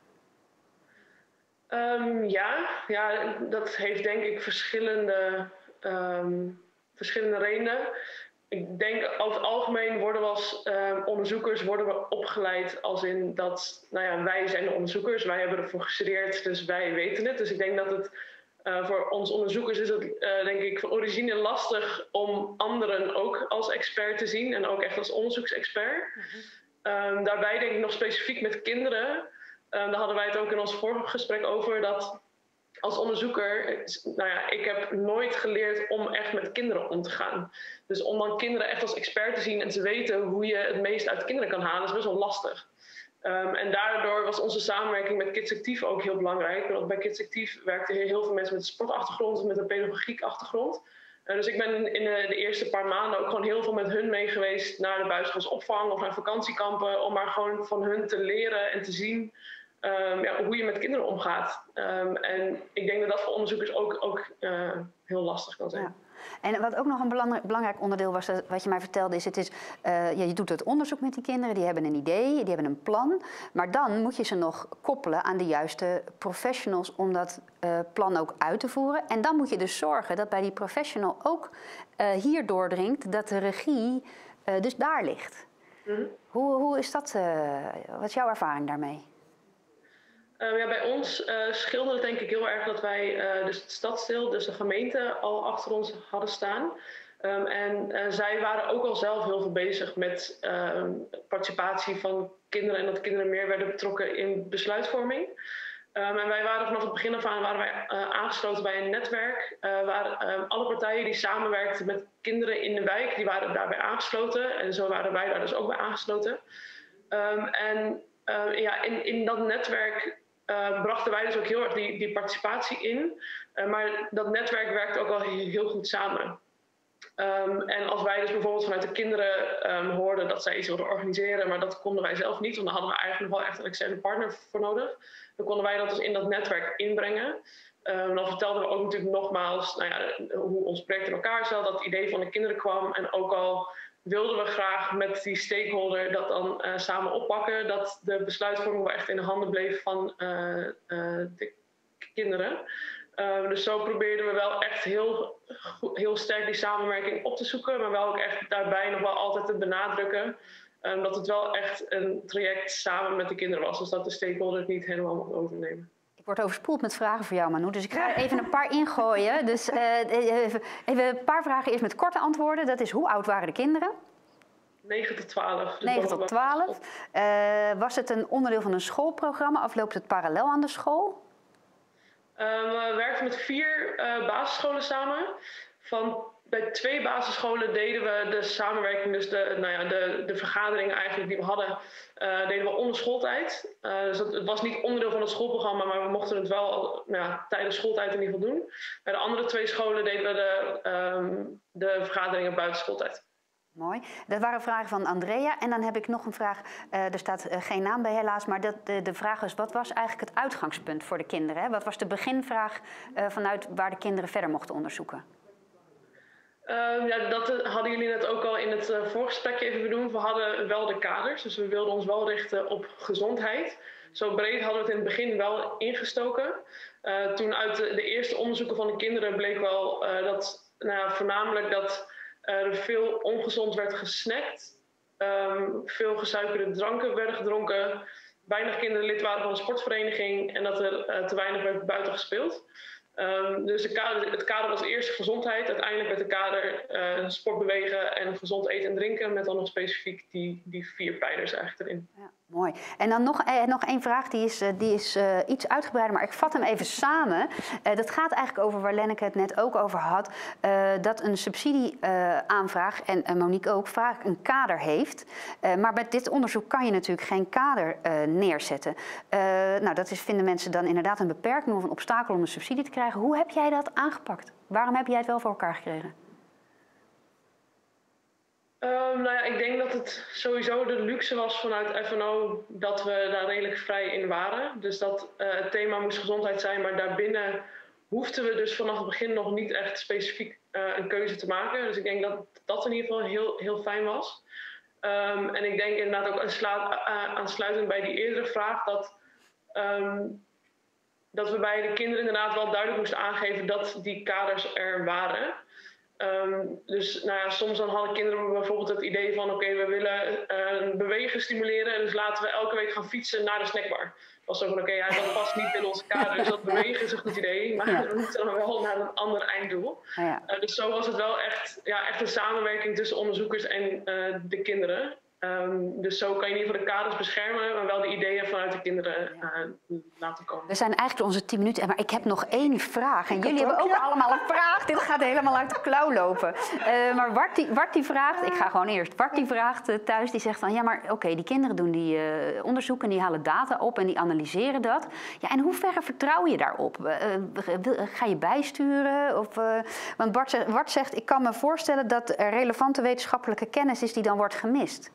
Um, ja. ja, dat heeft denk ik verschillende, um, verschillende redenen. Ik denk over het algemeen worden we als uh, onderzoekers worden we opgeleid als in dat, nou ja, wij zijn de onderzoekers, wij hebben ervoor gestudeerd, dus wij weten het. Dus ik denk dat het uh, voor ons onderzoekers is het uh, denk ik van origine lastig om anderen ook als expert te zien en ook echt als onderzoeksexpert. Mm-hmm. um, daarbij denk ik nog specifiek met kinderen, um, daar hadden wij het ook in ons vorige gesprek over, dat als onderzoeker, nou ja, ik heb nooit geleerd om echt met kinderen om te gaan. Dus om dan kinderen echt als expert te zien en te weten hoe je het meest uit kinderen kan halen, is best wel lastig. Um, en daardoor was onze samenwerking met Kids Actief ook heel belangrijk. Want bij Kids Actief werkten heel veel mensen met een sportachtergrond en met een pedagogiek achtergrond. Uh, dus ik ben in de, de eerste paar maanden ook gewoon heel veel met hun mee geweest naar de buitenschoolsopvang of naar vakantiekampen, om maar gewoon van hun te leren en te zien Um, ja, hoe je met kinderen omgaat. Um, en ik denk dat dat voor onderzoekers ook, ook uh, heel lastig kan zijn. Ja. En wat ook nog een belangrijk, belangrijk onderdeel was, wat je mij vertelde, is, het is uh, ja, je doet het onderzoek met die kinderen, die hebben een idee, die hebben een plan. Maar dan moet je ze nog koppelen aan de juiste professionals om dat uh, plan ook uit te voeren. En dan moet je dus zorgen dat bij die professional ook uh, hier doordringt dat de regie uh, dus daar ligt. Mm-hmm. Hoe, hoe is dat? Uh, wat is jouw ervaring daarmee? Uh, ja, bij ons uh, scheelde het denk ik heel erg dat wij uh, dus het stadsdeel, dus de gemeente, al achter ons hadden staan. Um, en uh, zij waren ook al zelf heel veel bezig met uh, participatie van kinderen en dat kinderen meer werden betrokken in besluitvorming. Um, en wij waren vanaf het begin af aan waren wij, uh, aangesloten bij een netwerk uh, waar uh, alle partijen die samenwerkten met kinderen in de wijk, die waren daarbij aangesloten. En zo waren wij daar dus ook bij aangesloten. Um, en uh, ja, in, in dat netwerk Uh, brachten wij dus ook heel erg die, die participatie in. Uh, maar dat netwerk werkt ook wel heel, heel goed samen. Um, en als wij dus bijvoorbeeld vanuit de kinderen um, hoorden dat zij iets wilden organiseren, maar dat konden wij zelf niet, want daar hadden we eigenlijk nog wel echt een externe partner voor nodig. Dan konden wij dat dus in dat netwerk inbrengen. Um, dan vertelden we ook natuurlijk nogmaals nou ja, hoe ons project in elkaar zat, dat het idee van de kinderen kwam en ook al wilden we graag met die stakeholder dat dan uh, samen oppakken, dat de besluitvorming wel echt in de handen bleef van uh, uh, de kinderen. Uh, dus zo probeerden we wel echt heel, heel sterk die samenwerking op te zoeken, maar wel ook echt daarbij nog wel altijd te benadrukken um, dat het wel echt een traject samen met de kinderen was, dus dat de stakeholder het niet helemaal mocht overnemen. Ik word overspoeld met vragen voor jou, Manu. Dus ik ga er even een paar ingooien. Dus uh, even, even een paar vragen eerst met korte antwoorden. Dat is, hoe oud waren de kinderen? negen tot twaalf. Dus negen tot twaalf. Uh, was het een onderdeel van een schoolprogramma of loopt het parallel aan de school? Uh, we werkten met vier uh, basisscholen samen. Van, bij twee basisscholen deden we de samenwerking, dus de, nou ja, de, de vergaderingen eigenlijk die we hadden, uh, deden we onder schooltijd. Uh, dus dat, het was niet onderdeel van het schoolprogramma, maar we mochten het wel nou ja, tijdens schooltijd in ieder geval doen. Bij de andere twee scholen deden we de, um, de vergaderingen buiten schooltijd. Mooi. Dat waren vragen van Andrea. En dan heb ik nog een vraag. Uh, er staat uh, geen naam bij helaas. Maar dat, de, de vraag is, wat was eigenlijk het uitgangspunt voor de kinderen? Hè? Wat was de beginvraag uh, vanuit waar de kinderen verder mochten onderzoeken? Uh, ja, dat hadden jullie net ook al in het uh, voorgesprekje even benoemd. We hadden wel de kaders. Dus we wilden ons wel richten op gezondheid. Zo breed hadden we het in het begin wel ingestoken. Uh, toen uit de, de eerste onderzoeken van de kinderen bleek wel uh, dat nou, voornamelijk dat uh, er veel ongezond werd gesnackt. Um, veel gesuikerde dranken werden gedronken. Weinig kinderen lid waren van een sportvereniging en dat er uh, te weinig werd buiten gespeeld. Um, dus de kader, het kader was eerst gezondheid. Uiteindelijk werd de kader uh, sport, bewegen en gezond eten en drinken. Met dan nog specifiek die, die vier pijlers eigenlijk erin. Ja, mooi. En dan nog, eh, nog één vraag, die is, die is uh, iets uitgebreider, maar ik vat hem even samen. Uh, dat gaat eigenlijk over waar Lenneke het net ook over had. Uh, dat een subsidieaanvraag, uh, en uh, Monique ook, vaak een kader heeft. Uh, maar met dit onderzoek kan je natuurlijk geen kader uh, neerzetten. Uh, nou, dat is, vinden mensen dan inderdaad een beperking of een obstakel om een subsidie te krijgen. Hoe heb jij dat aangepakt? Waarom heb jij het wel voor elkaar gekregen? Um, nou ja, ik denk dat het sowieso de luxe was vanuit F N O dat we daar redelijk vrij in waren. Dus dat uh, het thema moest gezondheid zijn, maar daarbinnen hoefden we dus vanaf het begin nog niet echt specifiek uh, een keuze te maken. Dus ik denk dat dat in ieder geval heel, heel fijn was. Um, en ik denk inderdaad ook aansluitend bij die eerdere vraag dat... Um, dat we bij de kinderen inderdaad wel duidelijk moesten aangeven dat die kaders er waren. Um, dus nou ja, soms dan hadden kinderen bijvoorbeeld het idee van... oké, okay, we willen uh, bewegen stimuleren, dus laten we elke week gaan fietsen naar de snackbar. Het was zo van, oké, okay, ja, dat past niet in onze kader, dus dat bewegen is een goed idee. Maar ja. we moeten dan wel naar een ander einddoel. Ja. Uh, dus zo was het wel echt, ja, echt een samenwerking tussen onderzoekers en uh, de kinderen. Um, dus zo kan je in ieder geval de kaders beschermen, maar wel de ideeën vanuit de kinderen uh, laten komen. We zijn eigenlijk onze tien minuten, maar ik heb nog één vraag. En jullie hebben ook ja. allemaal een vraag. Dit gaat helemaal uit de klauw lopen. Uh, maar Wart die, Wart die vraagt, ik ga gewoon eerst. Wart die vraagt uh, thuis, die zegt van ja, maar oké, okay, die kinderen doen die uh, onderzoeken, die halen data op en die analyseren dat. Ja, in hoeverre vertrouw je daarop? Uh, ga je bijsturen? Of, uh, want Bart, Wart zegt, ik kan me voorstellen dat er relevante wetenschappelijke kennis is die dan wordt gemist.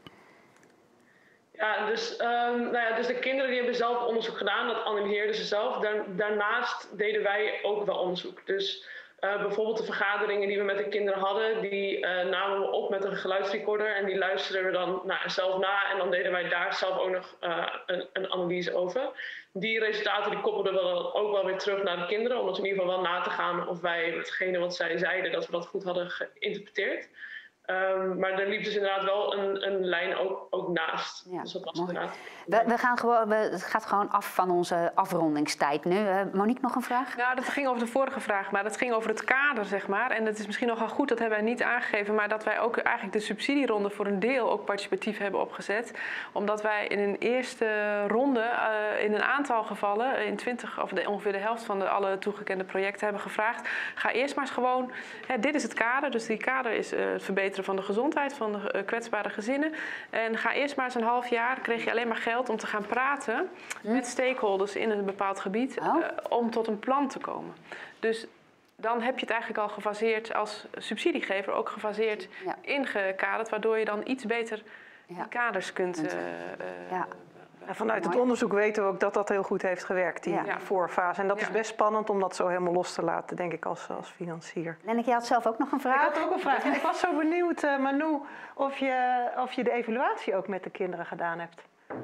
Ja, dus, um, nou ja, dus de kinderen die hebben zelf onderzoek gedaan, dat analyseerden ze zelf. Daar, daarnaast deden wij ook wel onderzoek. Dus uh, bijvoorbeeld de vergaderingen die we met de kinderen hadden, die uh, namen we op met een geluidsrecorder en die luisterden we dan nou, zelf na. En dan deden wij daar zelf ook nog uh, een, een analyse over. Die resultaten die koppelden we dan ook wel weer terug naar de kinderen, om dat in ieder geval wel na te gaan of wij hetgene wat zij zeiden, dat we dat goed hadden geïnterpreteerd. Um, maar er liep dus inderdaad wel een, een lijn ook, ook naast. Ja, dus dat was mooi. inderdaad. We, we gaan gewoon, we, het gaat gewoon af van onze afrondingstijd nu. Uh, Monique, nog een vraag? Nou, dat ging over de vorige vraag, maar dat ging over het kader, zeg maar. En het is misschien nogal goed, dat hebben wij niet aangegeven, maar dat wij ook eigenlijk de subsidieronde voor een deel ook participatief hebben opgezet. Omdat wij in een eerste ronde uh, in een aantal gevallen, in twintig of de, ongeveer de helft van de, alle toegekende projecten hebben gevraagd. Ga eerst maar eens gewoon, hè, dit is het kader, dus die kader is uh, het verbeteren van de gezondheid van de uh, kwetsbare gezinnen. En ga eerst maar eens een half jaar, kreeg je alleen maar geld om te gaan praten hm. met stakeholders in een bepaald gebied, oh. uh, om tot een plan te komen. Dus dan heb je het eigenlijk al gefaseerd als subsidiegever, ook gefaseerd ja. ingekaderd, waardoor je dan iets beter ja. die kaders kunt... Uh, uh, ja. En vanuit het onderzoek weten we ook dat dat heel goed heeft gewerkt, die ja. voorfase. En dat ja. is best spannend om dat zo helemaal los te laten, denk ik, als, als financier. Lenneke, je had zelf ook nog een vraag? Ik had ook een vraag. En ik was zo benieuwd, uh, Manu, of je, of je de evaluatie ook met de kinderen gedaan hebt.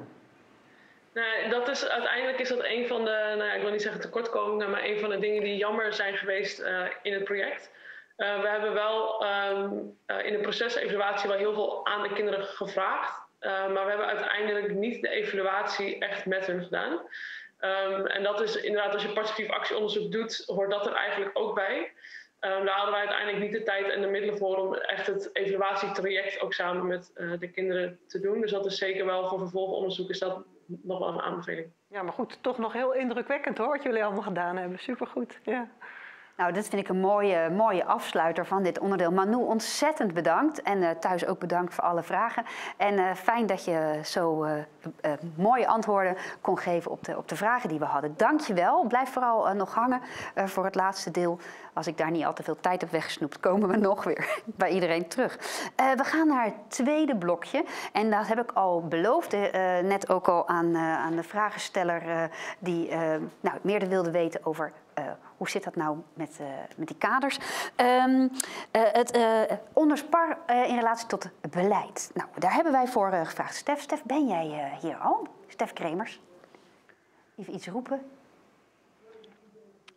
Nee, dat is, uiteindelijk is dat een van de, nou ja, ik wil niet zeggen tekortkomingen, maar een van de dingen die jammer zijn geweest uh, in het project. Uh, we hebben wel um, uh, in de procesevaluatie wel heel veel aan de kinderen gevraagd. Uh, maar we hebben uiteindelijk niet de evaluatie echt met hun gedaan. Um, en dat is inderdaad, als je participatief actieonderzoek doet, hoort dat er eigenlijk ook bij. Um, daar hadden wij uiteindelijk niet de tijd en de middelen voor om echt het evaluatietraject ook samen met uh, de kinderen te doen. Dus dat is zeker wel voor vervolgonderzoek is dat nog wel een aanbeveling. Ja, maar goed, toch nog heel indrukwekkend hoor, wat jullie allemaal gedaan hebben. Supergoed, ja. Nou, dit vind ik een mooie, mooie afsluiter van dit onderdeel. Manu, ontzettend bedankt. En uh, thuis ook bedankt voor alle vragen. En uh, fijn dat je zo uh, uh, mooie antwoorden kon geven op de, op de vragen die we hadden. Dank je wel. Blijf vooral uh, nog hangen uh, voor het laatste deel. Als ik daar niet al te veel tijd heb weggesnoept, komen we nog weer bij iedereen terug. Uh, we gaan naar het tweede blokje. En dat heb ik al beloofd, uh, net ook al aan, uh, aan de vragensteller uh, die uh, nou, meer wilde weten over... Uh, hoe zit dat nou met, uh, met die kaders? Um, uh, het uh, onderspar uh, in relatie tot het beleid. Nou, daar hebben wij voor uh, gevraagd. Stef, Stef, ben jij uh, hier al? Stef Kremers. Even iets roepen.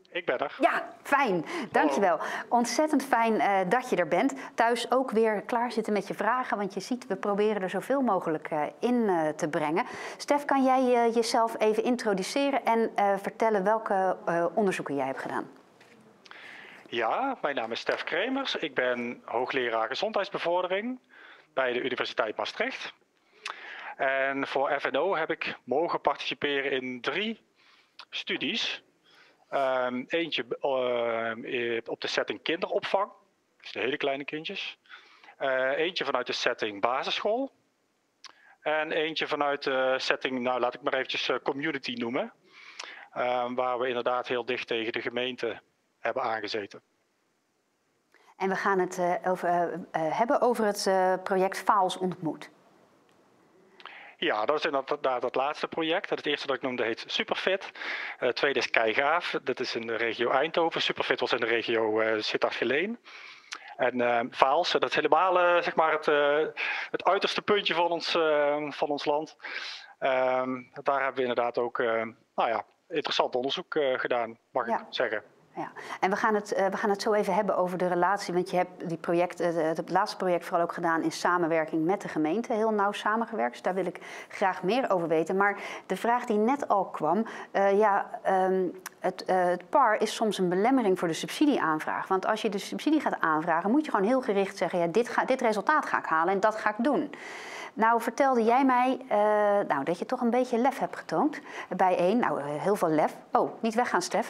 Ik ben er. Ja, fijn. Dankjewel. Ontzettend fijn uh, dat je er bent. Thuis ook weer klaar zitten met je vragen, want je ziet, we proberen er zoveel mogelijk uh, in uh, te brengen. Stef, kan jij uh, jezelf even introduceren en uh, vertellen welke uh, onderzoeken jij hebt gedaan? Ja, mijn naam is Stef Kremers. Ik ben hoogleraar gezondheidsbevordering bij de Universiteit Maastricht. En voor F N O heb ik mogen participeren in drie studies. Um, eentje uh, op de setting kinderopvang, dus de hele kleine kindjes. Uh, eentje vanuit de setting basisschool. En eentje vanuit de setting, nou laat ik maar eventjes uh, community noemen. Uh, waar we inderdaad heel dicht tegen de gemeente hebben aangezeten. En we gaan het uh, over, uh, uh, hebben over het uh, project Faals ontmoet. Ja, dat is inderdaad het laatste project. Het eerste dat ik noemde heet Superfit. Het tweede is Keigaaf. Dat is in de regio Eindhoven. Superfit was in de regio uh, Sittard-Geleen. En uh, Vaals, dat is helemaal uh, zeg maar het, uh, het uiterste puntje van ons, uh, van ons land. Uh, daar hebben we inderdaad ook uh, nou ja, interessant onderzoek uh, gedaan, mag ja. ik zeggen. Ja, en we gaan, het, uh, we gaan het zo even hebben over de relatie. Want je hebt die project, uh, het laatste project vooral ook gedaan in samenwerking met de gemeente. Heel nauw samengewerkt, dus daar wil ik graag meer over weten. Maar de vraag die net al kwam, uh, ja, um, het, uh, het P A R is soms een belemmering voor de subsidieaanvraag. Want als je de subsidie gaat aanvragen, moet je gewoon heel gericht zeggen, ja, dit, ga, dit resultaat ga ik halen en dat ga ik doen. Nou vertelde jij mij uh, nou, dat je toch een beetje lef hebt getoond bij één. Nou, uh, heel veel lef. Oh, niet weggaan, Stef.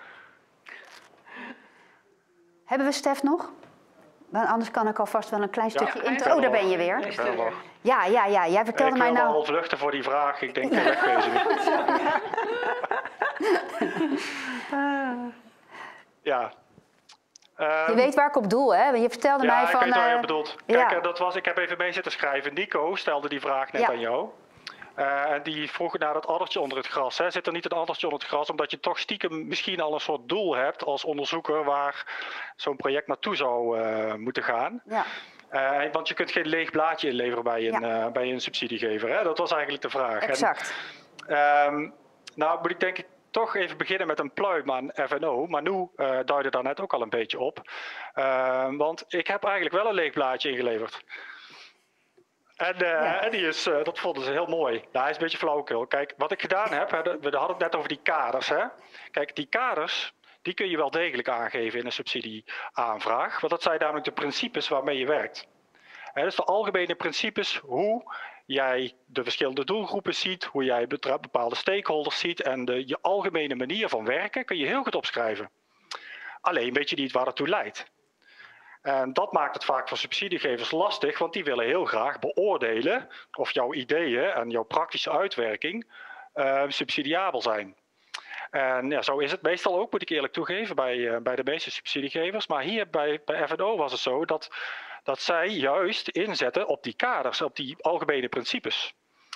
Hebben we Stef nog? Want anders kan ik alvast wel een klein stukje ja, intro. Oh, daar ben je weer. Ja, ja, ja. Jij vertelde mij nou... Ik wil al vluchten voor die vraag. Ik denk, wegwezen nu. Ja. Um, je weet waar ik op doel, hè? Je vertelde ja, mij van... Ja, ik weet waar je uh, bedoelt. Kijk, ja. dat was, ik heb even mee zitten schrijven. Nico stelde die vraag net ja. aan jou. Uh, en die vroeg naar dat addertje onder het gras. Hè. Zit er niet een addertje onder het gras, omdat je toch stiekem misschien al een soort doel hebt als onderzoeker waar zo'n project naartoe zou uh, moeten gaan. Ja. Uh, want je kunt geen leeg blaadje inleveren bij een, ja. uh, bij een subsidiegever. Hè. Dat was eigenlijk de vraag. Exact. En, um, nou moet ik denk ik toch even beginnen met een pluim aan F N O. Manu uh, duidde daar net ook al een beetje op. Uh, want ik heb eigenlijk wel een leeg blaadje inggeleverd. En, uh, ja. en die is, uh, dat vonden ze heel mooi. Nou, hij is een beetje flauwekul. Kijk, wat ik gedaan heb, hè, we hadden het net over die kaders. Hè. Kijk, die kaders, die kun je wel degelijk aangeven in een subsidieaanvraag. Want dat zijn namelijk de principes waarmee je werkt. Hè, dus de algemene principes, hoe jij de verschillende doelgroepen ziet, hoe jij bepaalde stakeholders ziet en de, je algemene manier van werken kun je heel goed opschrijven. Alleen weet je niet waar dat toe leidt. En dat maakt het vaak voor subsidiegevers lastig, want die willen heel graag beoordelen of jouw ideeën en jouw praktische uitwerking uh, subsidiabel zijn. En ja, zo is het meestal ook, moet ik eerlijk toegeven, bij, uh, bij de meeste subsidiegevers. Maar hier bij, bij F N O was het zo dat, dat zij juist inzetten op die kaders, op die algemene principes.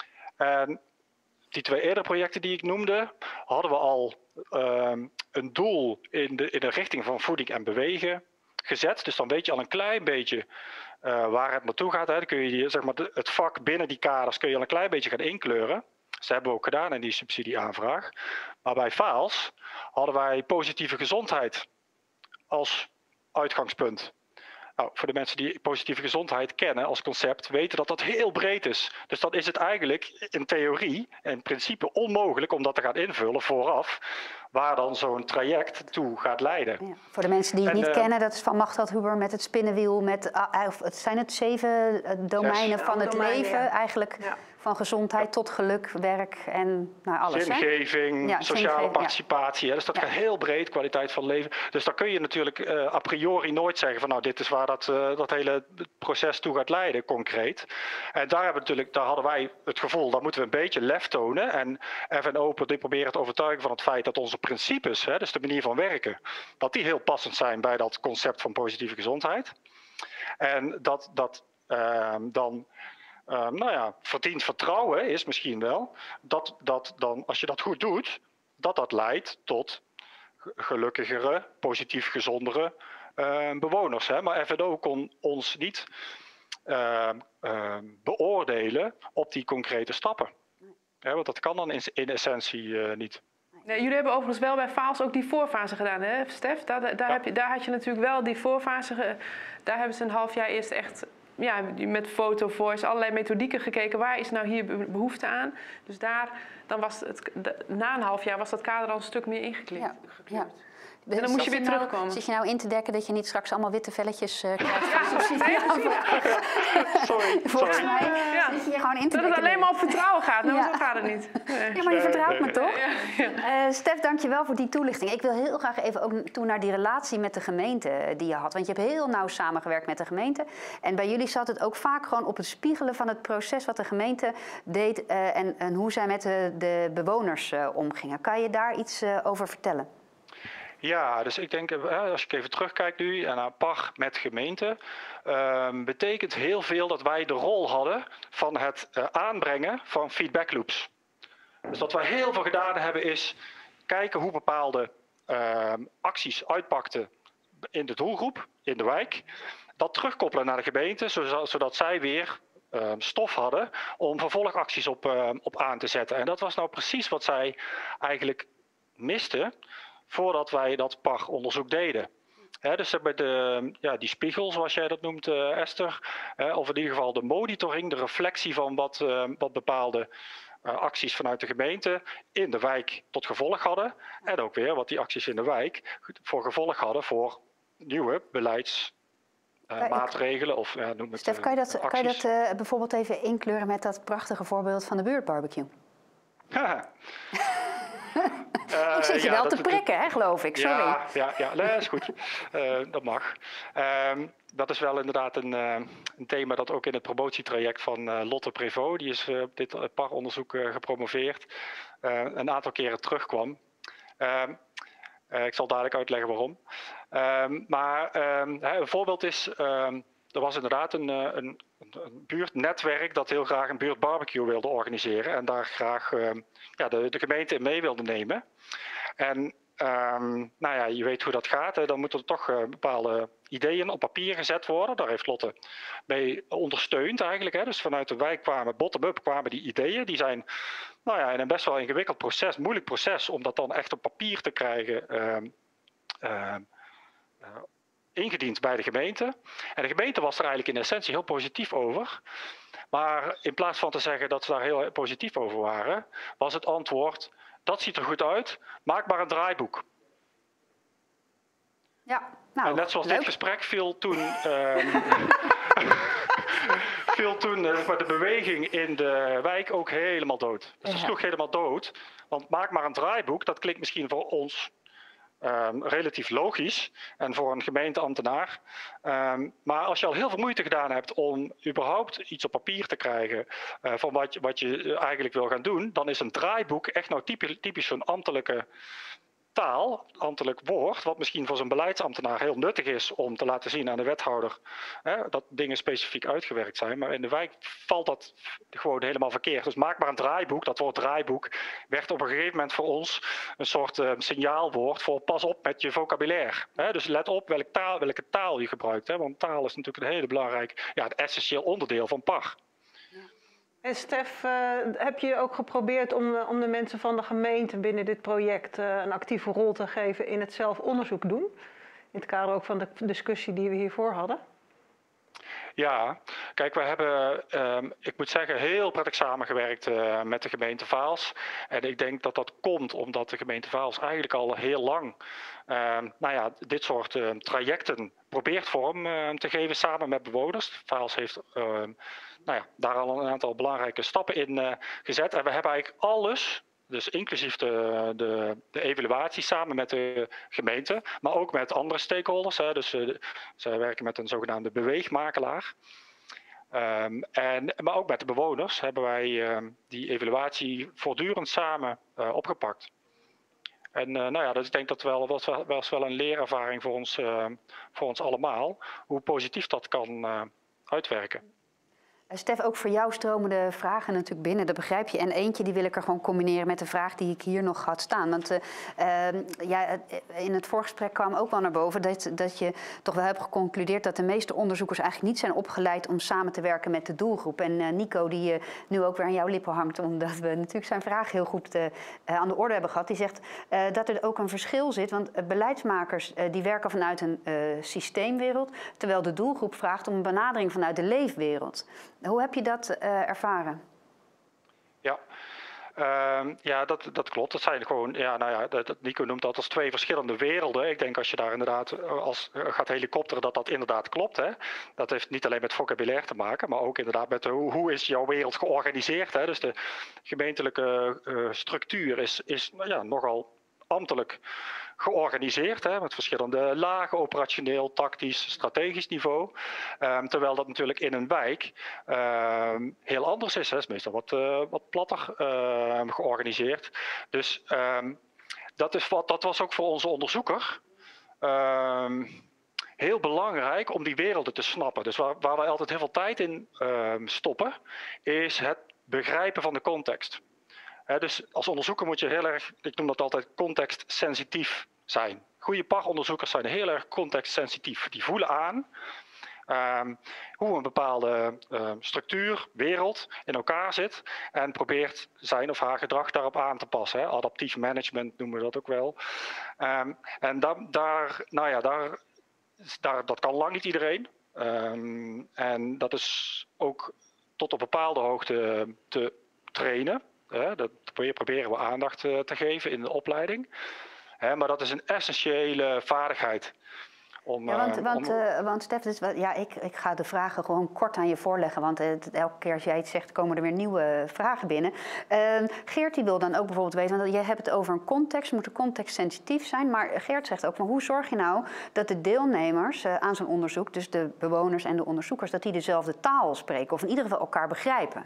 En die twee eerdere projecten die ik noemde, hadden we al uh, een doel in de, in de richting van voeding en bewegen gezet. Dus dan weet je al een klein beetje uh, waar het naartoe gaat. Hè. Dan kun je die, zeg maar, het vak binnen die kaders kun je al een klein beetje gaan inkleuren. Dat hebben we ook gedaan in die subsidieaanvraag. Maar bij Faals hadden wij positieve gezondheid als uitgangspunt. Nou, voor de mensen die positieve gezondheid kennen als concept, weten dat dat heel breed is. Dus dan is het eigenlijk in theorie en in principe onmogelijk om dat te gaan invullen vooraf, waar dan zo'n traject toe gaat leiden. Ja, voor de mensen die het en, niet uh, kennen, dat is van Machteld Huber met het spinnenwiel, met, uh, het zijn het zeven domeinen zes. van ja, het domeinen, leven ja. eigenlijk. Ja. Van gezondheid tot geluk, werk en nou, alles. Zingeving, ja, sociale zingeving, participatie. Ja. Dus dat ja. gaat heel breed, kwaliteit van leven. Dus dan kun je natuurlijk uh, a priori nooit zeggen van nou dit is waar dat, uh, dat hele proces toe gaat leiden, concreet. En daar, hebben we natuurlijk, daar hadden wij het gevoel, daar moeten we een beetje lef tonen. En F N O proberen te overtuigen van het feit dat onze principes, hè, dus de manier van werken, dat die heel passend zijn bij dat concept van positieve gezondheid. En dat dat uh, dan... Uh, nou ja, verdiend vertrouwen is misschien wel dat, dat dan, als je dat goed doet, dat dat leidt tot gelukkigere, positief gezondere uh, bewoners. Hè? Maar F N O kon ons niet uh, uh, beoordelen op die concrete stappen. Ja, want dat kan dan in, in essentie uh, niet. Nee, jullie hebben overigens wel bij Vaals ook die voorfase gedaan, hè, Stef? Daar, daar, Ja. heb je, daar had je natuurlijk wel die voorfase. Ge, daar hebben ze een half jaar eerst echt ja, met foto, voice, allerlei methodieken gekeken. Waar is nou hier behoefte aan? Dus daar, dan was het, de, na een half jaar was dat kader al een stuk meer ingekleurd. Ja, ja. En dan moet je weer nou, terugkomen. Zit je nou in te dekken dat je niet straks allemaal witte velletjes uh, krijgt? Ja, nee, Sorry, Volgens sorry. mij Ja. zit je hier gewoon in te dat dekken. het alleen maar op vertrouwen gaat. Nou, Ja. zo gaat het niet. Nee. Ja, maar je vertrouwt me Nee, toch? Ja, ja. Uh, Stef, dank je wel voor die toelichting. Ik wil heel graag even ook toe naar die relatie met de gemeente die je had. Want je hebt heel nauw samengewerkt met de gemeente. En bij jullie zat het ook vaak gewoon op het spiegelen van het proces wat de gemeente deed uh, en, en hoe zij met de, de bewoners uh, omgingen. Kan je daar iets uh, over vertellen? Ja, dus ik denk, als ik even terugkijk nu naar P A R met gemeente, uh, betekent heel veel dat wij de rol hadden van het uh, aanbrengen van feedback loops. Dus wat wij heel veel gedaan hebben is kijken hoe bepaalde uh, acties uitpakten in de doelgroep, in de wijk. Dat terugkoppelen naar de gemeente, zodat, zodat zij weer uh, stof hadden om vervolgacties op, uh, op aan te zetten. En dat was nou precies wat zij eigenlijk misten voordat wij dat P A R-onderzoek deden. He, dus bij de, ja, die spiegel, zoals jij dat noemt, uh, Esther, uh, of in ieder geval de monitoring, de reflectie van wat, uh, wat bepaalde uh, acties vanuit de gemeente in de wijk tot gevolg hadden. En ook weer wat die acties in de wijk voor gevolg hadden voor nieuwe beleidsmaatregelen. Uh, of ja, noem het, Stef, kan je dat, uh, kan je dat uh, bijvoorbeeld even inkleuren met dat prachtige voorbeeld van de buurtbarbecue? Uh, ik zit je ja, wel dat, te prikken, hè, geloof ik. Sorry. Ja, ja, ja nee, dat is goed. Uh, dat mag. Uh, dat is wel inderdaad een, uh, een thema dat ook in het promotietraject van uh, Lotte Prévost, die is uh, op dit P A R-onderzoek uh, gepromoveerd, uh, een aantal keren terugkwam. Uh, uh, ik zal dadelijk uitleggen waarom. Uh, maar uh, een voorbeeld is, uh, er was inderdaad een, een, een buurtnetwerk dat heel graag een buurtbarbecue wilde organiseren en daar graag uh, ja, de, de gemeente in mee wilde nemen. En um, nou ja, je weet hoe dat gaat. Hè. Dan moeten er toch uh, bepaalde ideeën op papier gezet worden. Daar heeft Lotte mee ondersteund eigenlijk. Hè. Dus vanuit de wijk kwamen, bottom-up kwamen die ideeën. Die zijn nou ja, in een best wel ingewikkeld proces, moeilijk proces, om dat dan echt op papier te krijgen. Uh, uh, uh, ingediend bij de gemeente. En de gemeente was er eigenlijk in essentie heel positief over. Maar in plaats van te zeggen dat ze daar heel positief over waren, was het antwoord: dat ziet er goed uit, maak maar een draaiboek. Ja, nou, en net zoals leuk. Dit gesprek viel toen, um, viel toen uh, de beweging in de wijk ook helemaal dood. Dus dat sloeg helemaal dood. Want maak maar een draaiboek, dat klinkt misschien voor ons Um, relatief logisch en voor een gemeenteambtenaar. Um, maar als je al heel veel moeite gedaan hebt om überhaupt iets op papier te krijgen uh, van wat je, wat je eigenlijk wil gaan doen, dan is een draaiboek echt nou typisch, typisch zo'n ambtelijke taal, ambtelijk woord, wat misschien voor zo'n beleidsambtenaar heel nuttig is om te laten zien aan de wethouder hè, dat dingen specifiek uitgewerkt zijn. Maar in de wijk valt dat gewoon helemaal verkeerd. Dus maak maar een draaiboek. Dat woord draaiboek werd op een gegeven moment voor ons een soort uh, signaalwoord voor pas op met je vocabulaire. Hè. Dus let op welke taal, welke taal je gebruikt. Hè, want taal is natuurlijk een hele belangrijk, ja, het essentieel onderdeel van P A R. En Stef, uh, heb je ook geprobeerd om, uh, om de mensen van de gemeente binnen dit project uh, een actieve rol te geven in het zelf onderzoek doen? In het kader ook van de discussie die we hiervoor hadden. Ja, kijk, we hebben, um, ik moet zeggen, heel prettig samengewerkt uh, met de gemeente Vaals. En ik denk dat dat komt omdat de gemeente Vaals eigenlijk al heel lang uh, nou ja, dit soort uh, trajecten probeert vorm uh, te geven samen met bewoners. Vaals heeft uh, nou ja, daar al een aantal belangrijke stappen in uh, gezet. En we hebben eigenlijk alles, dus inclusief de, de, de evaluatie samen met de gemeente, maar ook met andere stakeholders. Hè. Dus uh, zij werken met een zogenaamde beweegmakelaar. Um, en, maar ook met de bewoners hebben wij uh, die evaluatie voortdurend samen uh, opgepakt. En uh, nou ja, dus ik denk dat wel, dat was, was wel een leerervaring voor ons, uh, voor ons allemaal, hoe positief dat kan uh, uitwerken. Stef, ook voor jou stromen de vragen natuurlijk binnen, dat begrijp je. En eentje die wil ik er gewoon combineren met de vraag die ik hier nog had staan. Want uh, uh, ja, in het voorgesprek kwam ook wel naar boven dat, dat je toch wel hebt geconcludeerd dat de meeste onderzoekers eigenlijk niet zijn opgeleid om samen te werken met de doelgroep. En uh, Nico, die uh, nu ook weer aan jouw lippen hangt, omdat we natuurlijk zijn vraag heel goed uh, uh, aan de orde hebben gehad, die zegt uh, dat er ook een verschil zit. Want uh, beleidsmakers uh, die werken vanuit een uh, systeemwereld, terwijl de doelgroep vraagt om een benadering vanuit de leefwereld. Hoe heb je dat uh, ervaren? Ja, uh, ja dat, dat klopt. Dat zijn gewoon, ja, nou ja, dat, Nico noemt dat als twee verschillende werelden. Ik denk als je daar inderdaad als gaat helikopteren, dat dat inderdaad klopt. Hè. Dat heeft niet alleen met vocabulaire te maken, maar ook inderdaad met hoe, hoe is jouw wereld georganiseerd. Hè. Dus de gemeentelijke uh, structuur is, is nou ja, nogal ambtelijk georganiseerd, hè, met verschillende lagen, operationeel, tactisch, strategisch niveau. Um, terwijl dat natuurlijk in een wijk um, heel anders is. Hè. Het is meestal wat, uh, wat platter uh, georganiseerd. Dus um, dat, is wat, dat was ook voor onze onderzoeker um, heel belangrijk om die werelden te snappen. Dus waar, waar wij altijd heel veel tijd in um, stoppen, is het begrijpen van de context. He, dus als onderzoeker moet je heel erg, ik noem dat altijd contextsensitief zijn. Goede P A G-onderzoekers zijn heel erg contextsensitief. Die voelen aan um, hoe een bepaalde uh, structuur, wereld in elkaar zit en probeert zijn of haar gedrag daarop aan te passen. Hè. Adaptief management noemen we dat ook wel. Um, en da daar, nou ja, daar, daar, dat kan lang niet iedereen. Um, en dat is ook tot op bepaalde hoogte te trainen. He, dat proberen we aandacht uh, te geven in de opleiding. He, maar dat is een essentiële vaardigheid. Om, ja, want, uh, want, om... uh, want Stef, dus, ja, ik, ik ga de vragen gewoon kort aan je voorleggen. Want uh, elke keer als jij iets zegt, komen er weer nieuwe vragen binnen. Uh, Geert die wil dan ook bijvoorbeeld weten, want jij hebt het over een context, moet de context sensitief zijn. Maar Geert zegt ook, van, hoe zorg je nou dat de deelnemers uh, aan zo'n onderzoek, dus de bewoners en de onderzoekers, dat die dezelfde taal spreken of in ieder geval elkaar begrijpen?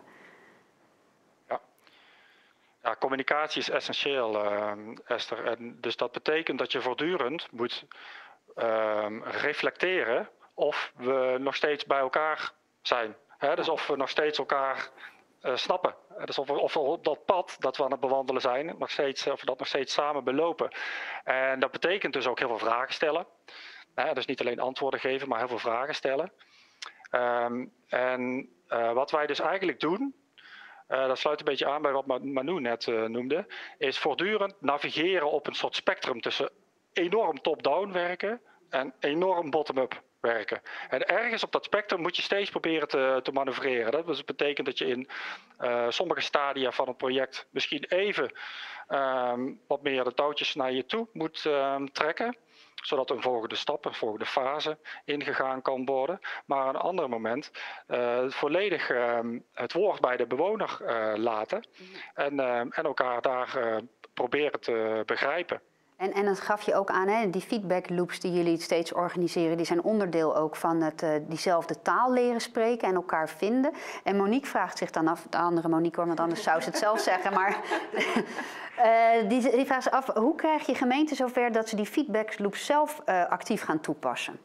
Ja, communicatie is essentieel, uh, Esther. En dus dat betekent dat je voortdurend moet uh, reflecteren of we nog steeds bij elkaar zijn. Hè? Dus of we nog steeds elkaar uh, snappen. Dus of we, of we op dat pad dat we aan het bewandelen zijn, nog steeds, of we dat nog steeds samen belopen. En dat betekent dus ook heel veel vragen stellen. Hè? Dus niet alleen antwoorden geven, maar heel veel vragen stellen. Um, en uh, wat wij dus eigenlijk doen, Uh, dat sluit een beetje aan bij wat Manu net uh, noemde, is voortdurend navigeren op een soort spectrum tussen enorm top-down werken en enorm bottom-up werken. En ergens op dat spectrum moet je steeds proberen te, te manoeuvreren. Dat dus betekent dat je in uh, sommige stadia van het project misschien even um, wat meer de touwtjes naar je toe moet um, trekken, zodat een volgende stap, een volgende fase ingegaan kan worden. Maar aan een ander moment uh, volledig uh, het woord bij de bewoner uh, laten en, uh, en elkaar daar uh, proberen te begrijpen. En, en dat gaf je ook aan, hè, die feedback loops die jullie steeds organiseren, die zijn onderdeel ook van het uh, diezelfde taal leren spreken en elkaar vinden. En Monique vraagt zich dan af, de andere Monique hoor, want anders zou ze het zelf zeggen, maar uh, die, die vraagt zich af, hoe krijg je gemeenten zover dat ze die feedback loops zelf uh, actief gaan toepassen?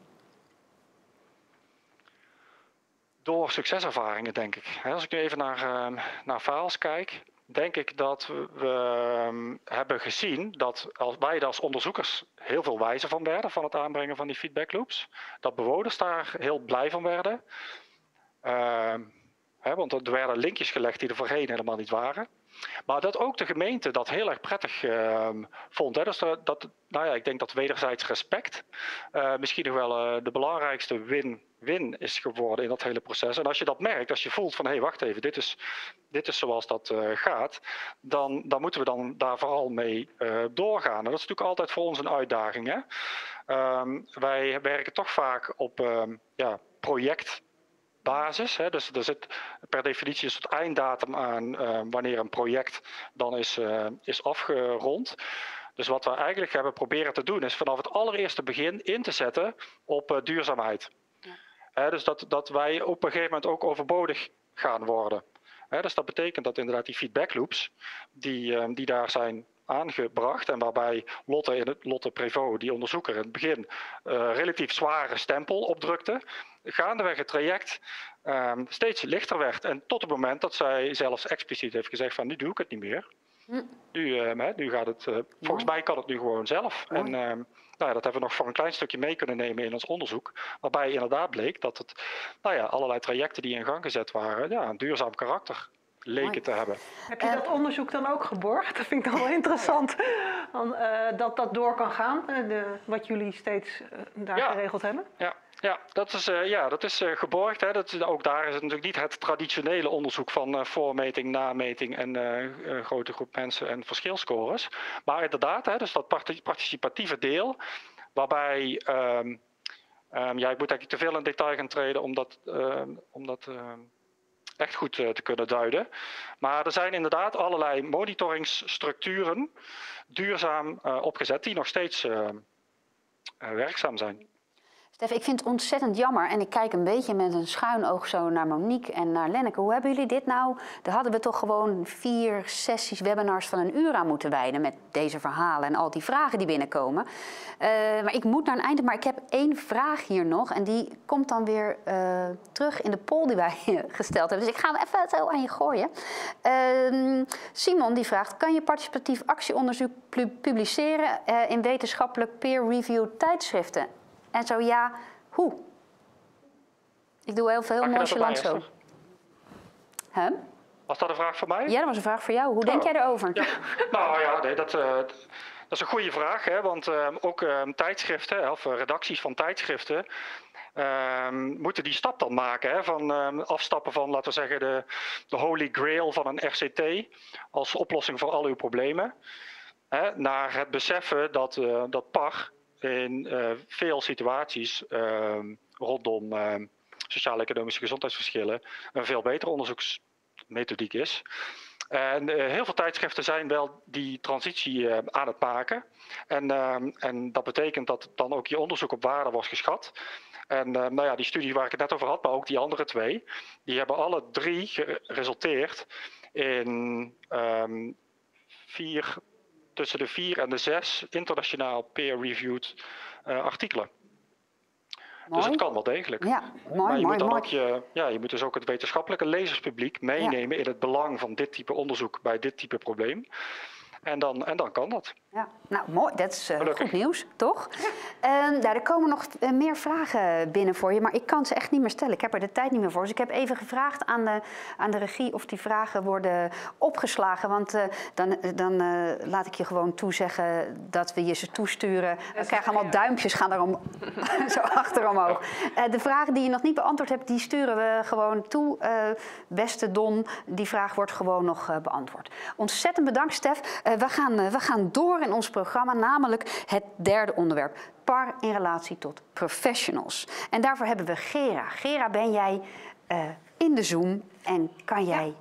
Door succeservaringen, denk ik. Als ik nu even naar, uh, naar verhaals kijk, denk ik dat we um, hebben gezien dat als wij als onderzoekers heel veel wijzer van werden van het aanbrengen van die feedbackloops. Dat bewoners daar heel blij van werden. Uh, hè, want er werden linkjes gelegd die er voorheen helemaal niet waren. Maar dat ook de gemeente dat heel erg prettig uh, vond. Hè. Dus dat, nou ja, ik denk dat wederzijds respect uh, misschien nog wel uh, de belangrijkste win-win is geworden in dat hele proces. En als je dat merkt, als je voelt van hé, hey, wacht even, dit is, dit is zoals dat uh, gaat, dan, dan moeten we dan daar vooral mee uh, doorgaan. En dat is natuurlijk altijd voor ons een uitdaging. Hè. Um, wij werken toch vaak op um, ja, project. Basis, hè. Dus er zit per definitie een soort einddatum aan uh, wanneer een project dan is, uh, is afgerond. Dus wat we eigenlijk hebben proberen te doen is vanaf het allereerste begin in te zetten op uh, duurzaamheid. Ja. Hè, dus dat, dat wij op een gegeven moment ook overbodig gaan worden. Hè, dus dat betekent dat inderdaad die feedbackloops die, uh, die daar zijn aangebracht. En waarbij Lotte, in het, Lotte Prévost, die onderzoeker in het begin, uh, relatief zware stempel opdrukte. Gaandeweg het traject um, steeds lichter werd. En tot het moment dat zij zelfs expliciet heeft gezegd van nu doe ik het niet meer. Hm. Nu, uh, nu gaat het, uh, volgens mij kan het nu gewoon zelf. Hm. En uh, nou ja, dat hebben we nog voor een klein stukje mee kunnen nemen in ons onderzoek. Waarbij inderdaad bleek dat het nou ja, allerlei trajecten die in gang gezet waren, ja, een duurzaam karakter leken te hebben. Heb je dat onderzoek dan ook geborgd? Dat vind ik dan wel interessant. Dan, uh, dat dat door kan gaan, de, wat jullie steeds uh, daar ja. geregeld hebben? Ja. Ja, dat is, uh, ja, dat is uh, geborgd. Hè. Dat is, ook daar is het natuurlijk niet het traditionele onderzoek van uh, voormeting, nameting en uh, een grote groep mensen en verschilscores. Maar inderdaad, hè, dus dat participatieve deel, waarbij, um, um, ja, ik moet eigenlijk te veel in detail gaan treden om dat, uh, om dat uh, echt goed uh, te kunnen duiden. Maar er zijn inderdaad allerlei monitoringsstructuren duurzaam uh, opgezet die nog steeds uh, uh, werkzaam zijn. Stef, ik vind het ontzettend jammer en ik kijk een beetje met een schuin oog zo naar Monique en naar Lenneke. Hoe hebben jullie dit nou? Daar hadden we toch gewoon vier sessies, webinars van een uur aan moeten wijden met deze verhalen en al die vragen die binnenkomen. Uh, maar ik moet naar een einde, maar ik heb één vraag hier nog en die komt dan weer uh, terug in de poll die wij gesteld hebben. Dus ik ga hem even zo aan je gooien. Uh, Simon die vraagt, kan je participatief actieonderzoek publiceren uh, in wetenschappelijk peer-reviewed tijdschriften? En zo ja, hoe? Ik doe heel veel nonchalant zo. Huh? Was dat een vraag voor mij? Ja, dat was een vraag voor jou. Hoe oh. denk jij erover? Ja. Nou ja, nee, dat, uh, dat is een goede vraag. Hè, want uh, ook uh, tijdschriften, of uh, redacties van tijdschriften, uh, moeten die stap dan maken. Hè, van uh, afstappen van, laten we zeggen, de, de holy grail van een R C T als oplossing voor al uw problemen. Hè, naar het beseffen dat, uh, dat P A R in uh, veel situaties uh, rondom uh, sociaal-economische gezondheidsverschillen een veel betere onderzoeksmethodiek is. En uh, heel veel tijdschriften zijn wel die transitie uh, aan het maken. En, uh, en dat betekent dat dan ook je onderzoek op waarde wordt geschat. En uh, nou ja, die studie waar ik het net over had, maar ook die andere twee, die hebben alle drie geresulteerd in um, vier... tussen de vier en de zes internationaal peer-reviewed uh, artikelen. Mooi. Dus het kan wel degelijk. Ja, mooi, maar je mooi, moet dan mooi. ook je, ja, je moet dus ook het wetenschappelijke lezerspubliek meenemen ja. in het belang van dit type onderzoek bij dit type probleem. En dan, en dan kan dat. Ja, nou mooi, dat is uh, goed nieuws, toch? Ja. Uh, nou, er komen nog uh, meer vragen binnen voor je, maar ik kan ze echt niet meer stellen. Ik heb er de tijd niet meer voor. Dus ik heb even gevraagd aan de, aan de regie of die vragen worden opgeslagen. Want uh, dan, dan uh, laat ik je gewoon toezeggen dat we je ze toesturen. We krijgen allemaal duimpjes, gaan er om, zo achter omhoog. Uh, de vragen die je nog niet beantwoord hebt, die sturen we gewoon toe. Uh, beste Don, die vraag wordt gewoon nog uh, beantwoord. Ontzettend bedankt, Stef. Uh, we, gaan, uh, we gaan door in ons programma, namelijk het derde onderwerp. P A R in relatie tot professionals. En daarvoor hebben we Gera. Gera, ben jij uh, in de Zoom en kan jij...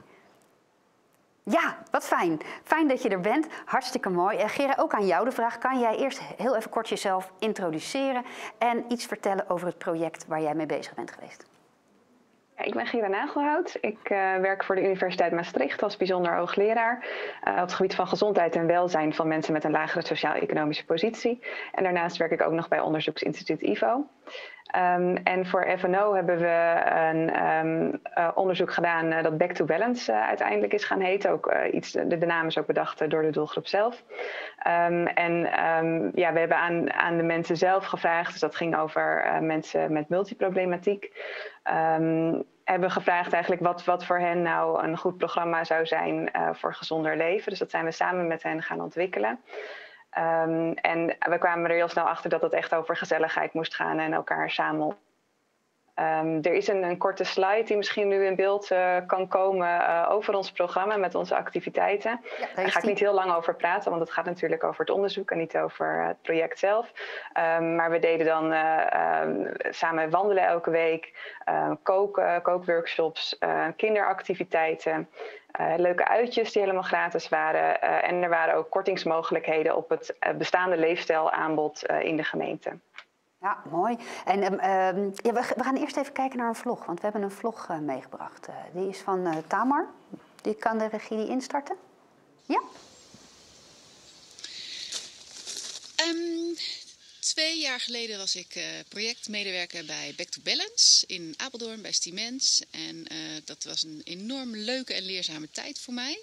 Ja. ja, wat fijn. Fijn dat je er bent. Hartstikke mooi. Uh, Gera, ook aan jou de vraag. Kan jij eerst heel even kort jezelf introduceren en iets vertellen over het project waar jij mee bezig bent geweest? Ik ben Gera Nagelhout. Ik uh, werk voor de Universiteit Maastricht als bijzonder hoogleraar uh, op het gebied van gezondheid en welzijn van mensen met een lagere sociaal-economische positie. En daarnaast werk ik ook nog bij onderzoeksinstituut I V O. Um, en voor F N O hebben we een um, uh, onderzoek gedaan uh, dat Back to Balance uh, uiteindelijk is gaan heten. Ook, uh, iets, de, de naam is ook bedacht uh, door de doelgroep zelf. Um, en um, ja, we hebben aan, aan de mensen zelf gevraagd, dus dat ging over uh, mensen met multiproblematiek. Um, hebben we gevraagd eigenlijk wat, wat voor hen nou een goed programma zou zijn uh, voor gezonder leven. Dus dat zijn we samen met hen gaan ontwikkelen. Um, en we kwamen er heel snel achter dat het echt over gezelligheid moest gaan en elkaar samen. Um, er is een, een korte slide die misschien nu in beeld uh, kan komen uh, over ons programma met onze activiteiten. Ja, daar ga ik niet heel lang over praten, want het gaat natuurlijk over het onderzoek en niet over het project zelf. Um, maar we deden dan uh, um, samen wandelen elke week, uh, koken, kookworkshops, uh, kinderactiviteiten. Uh, leuke uitjes die helemaal gratis waren. Uh, en er waren ook kortingsmogelijkheden op het uh, bestaande leefstijlaanbod uh, in de gemeente. Ja, mooi. En um, um, ja, we, we gaan eerst even kijken naar een vlog, want we hebben een vlog uh, meegebracht. Uh, die is van uh, Tamar. Die kan de regie die instarten? Ja? Um, twee jaar geleden was ik uh, projectmedewerker bij Back to Balance in Apeldoorn bij Stiemens. En uh, dat was een enorm leuke en leerzame tijd voor mij.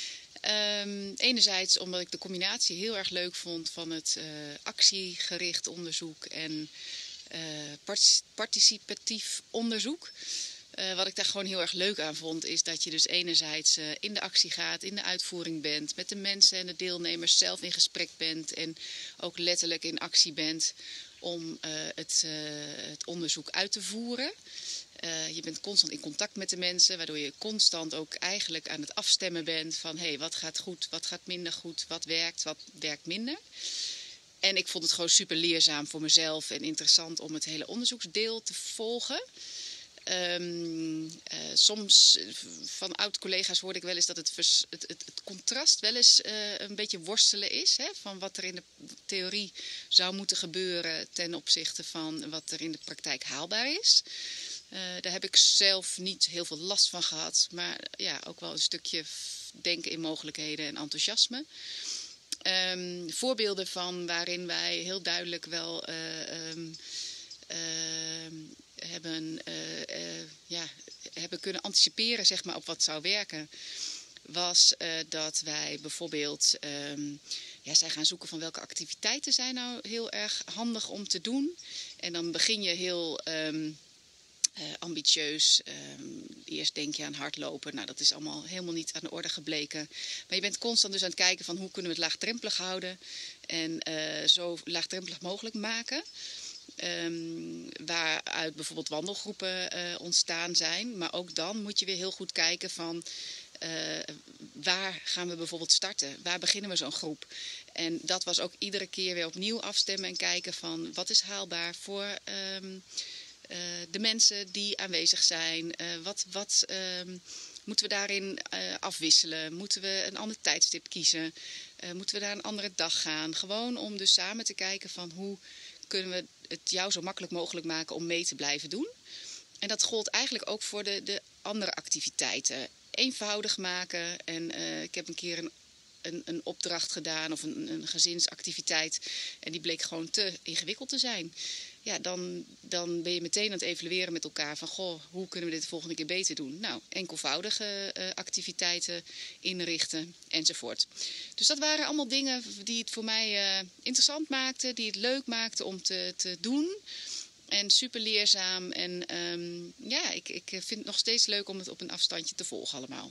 Um, enerzijds omdat ik de combinatie heel erg leuk vond van het uh, actiegericht onderzoek en uh, participatief onderzoek. Uh, wat ik daar gewoon heel erg leuk aan vond, is dat je dus enerzijds uh, in de actie gaat, in de uitvoering bent, met de mensen en de deelnemers zelf in gesprek bent en ook letterlijk in actie bent om uh, het, uh, het onderzoek uit te voeren. Uh, je bent constant in contact met de mensen, waardoor je constant ook eigenlijk aan het afstemmen bent van hé, hey, wat gaat goed, wat gaat minder goed, wat werkt, wat werkt minder. En ik vond het gewoon super leerzaam voor mezelf en interessant om het hele onderzoeksdeel te volgen. Um, uh, soms van oud-collega's hoorde ik wel eens dat het, vers, het, het, het contrast wel eens uh, een beetje worstelen is. Hè, van wat er in de theorie zou moeten gebeuren ten opzichte van wat er in de praktijk haalbaar is. Uh, daar heb ik zelf niet heel veel last van gehad. Maar ja, ook wel een stukje denken in mogelijkheden en enthousiasme. Um, voorbeelden van waarin wij heel duidelijk wel uh, um, uh, hebben, uh, uh, ja, hebben kunnen anticiperen zeg maar, op wat zou werken, was uh, dat wij bijvoorbeeld um, ja, zijn gaan zoeken van welke activiteiten zijn nou heel erg handig om te doen. En dan begin je heel um, uh, ambitieus. Um, eerst denk je aan hardlopen. Nou, dat is allemaal helemaal niet aan de orde gebleken. Maar je bent constant dus aan het kijken van hoe kunnen we het laagdrempelig houden en uh, zo laagdrempelig mogelijk maken. Um, waaruit bijvoorbeeld wandelgroepen uh, ontstaan zijn. Maar ook dan moet je weer heel goed kijken van uh, waar gaan we bijvoorbeeld starten? Waar beginnen we zo'n groep? En dat was ook iedere keer weer opnieuw afstemmen en kijken van wat is haalbaar voor um, uh, de mensen die aanwezig zijn. Uh, wat wat um, moeten we daarin uh, afwisselen? Moeten we een ander tijdstip kiezen? Uh, moeten we daar een andere dag gaan? Gewoon om dus samen te kijken van hoe kunnen we het jou zo makkelijk mogelijk maken om mee te blijven doen. En dat gold eigenlijk ook voor de, de andere activiteiten. Eenvoudig maken. En uh, ik heb een keer een, een, een opdracht gedaan of een, een gezinsactiviteit. En die bleek gewoon te ingewikkeld te zijn. Ja, dan, dan ben je meteen aan het evalueren met elkaar van goh, hoe kunnen we dit de volgende keer beter doen? Nou, enkelvoudige uh, activiteiten inrichten enzovoort. Dus dat waren allemaal dingen die het voor mij uh, interessant maakten, die het leuk maakten om te, te doen. En super leerzaam. En um, ja, ik, ik vind het nog steeds leuk om het op een afstandje te volgen allemaal.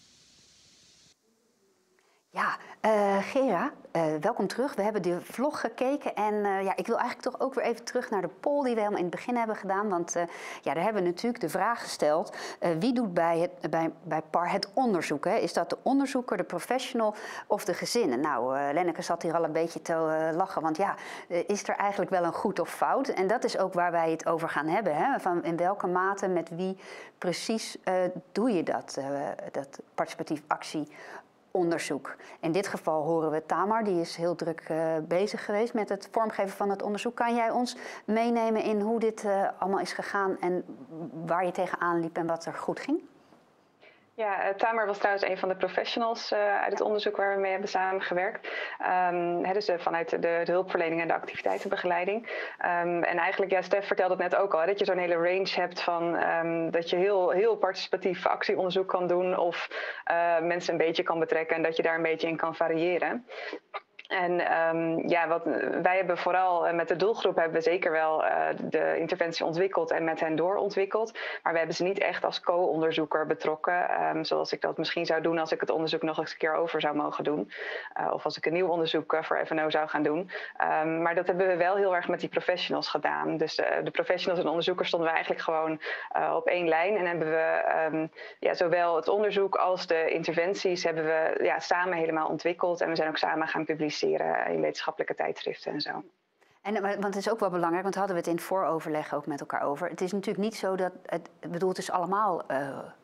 Ja, uh, Gera, uh, welkom terug. We hebben de vlog gekeken en uh, ja, ik wil eigenlijk toch ook weer even terug naar de poll die we helemaal in het begin hebben gedaan. Want uh, ja, daar hebben we natuurlijk de vraag gesteld, uh, wie doet bij, het, bij, bij P A R het onderzoek? Hè? Is dat de onderzoeker, de professional of de gezinnen? Nou, uh, Lenneke zat hier al een beetje te uh, lachen, want ja, uh, is er eigenlijk wel een goed of fout? En dat is ook waar wij het over gaan hebben. Hè? Van in welke mate, met wie precies uh, doe je dat, uh, dat participatief actie onderzoek. In dit geval horen we Tamar, die is heel druk uh, bezig geweest met het vormgeven van het onderzoek. Kan jij ons meenemen in hoe dit uh, allemaal is gegaan en waar je tegenaan liep en wat er goed ging? Ja, uh, Tamar was trouwens een van de professionals uh, uit het onderzoek waar we mee hebben samengewerkt. Um, he, dus uh, vanuit de, de hulpverlening en de activiteitenbegeleiding. Um, en eigenlijk, ja, Stef vertelde het net ook al, hè, dat je zo'n hele range hebt van um, dat je heel, heel participatief actieonderzoek kan doen of uh, mensen een beetje kan betrekken en dat je daar een beetje in kan variëren. En um, ja, wat wij hebben vooral uh, met de doelgroep hebben we zeker wel uh, de interventie ontwikkeld en met hen doorontwikkeld. Maar we hebben ze niet echt als co-onderzoeker betrokken. Um, zoals ik dat misschien zou doen als ik het onderzoek nog eens een keer over zou mogen doen. Uh, of als ik een nieuw onderzoek uh, voor F en O zou gaan doen. Um, maar dat hebben we wel heel erg met die professionals gedaan. Dus uh, de professionals en onderzoekers stonden we eigenlijk gewoon uh, op één lijn. En hebben we um, ja, zowel het onderzoek als de interventies hebben we ja, samen helemaal ontwikkeld. En we zijn ook samen gaan publiceren in wetenschappelijke tijdschriften en zo. En, want het is ook wel belangrijk, want hadden we het in het vooroverleg ook met elkaar over. Het is natuurlijk niet zo dat, het, ik bedoel, het is allemaal uh,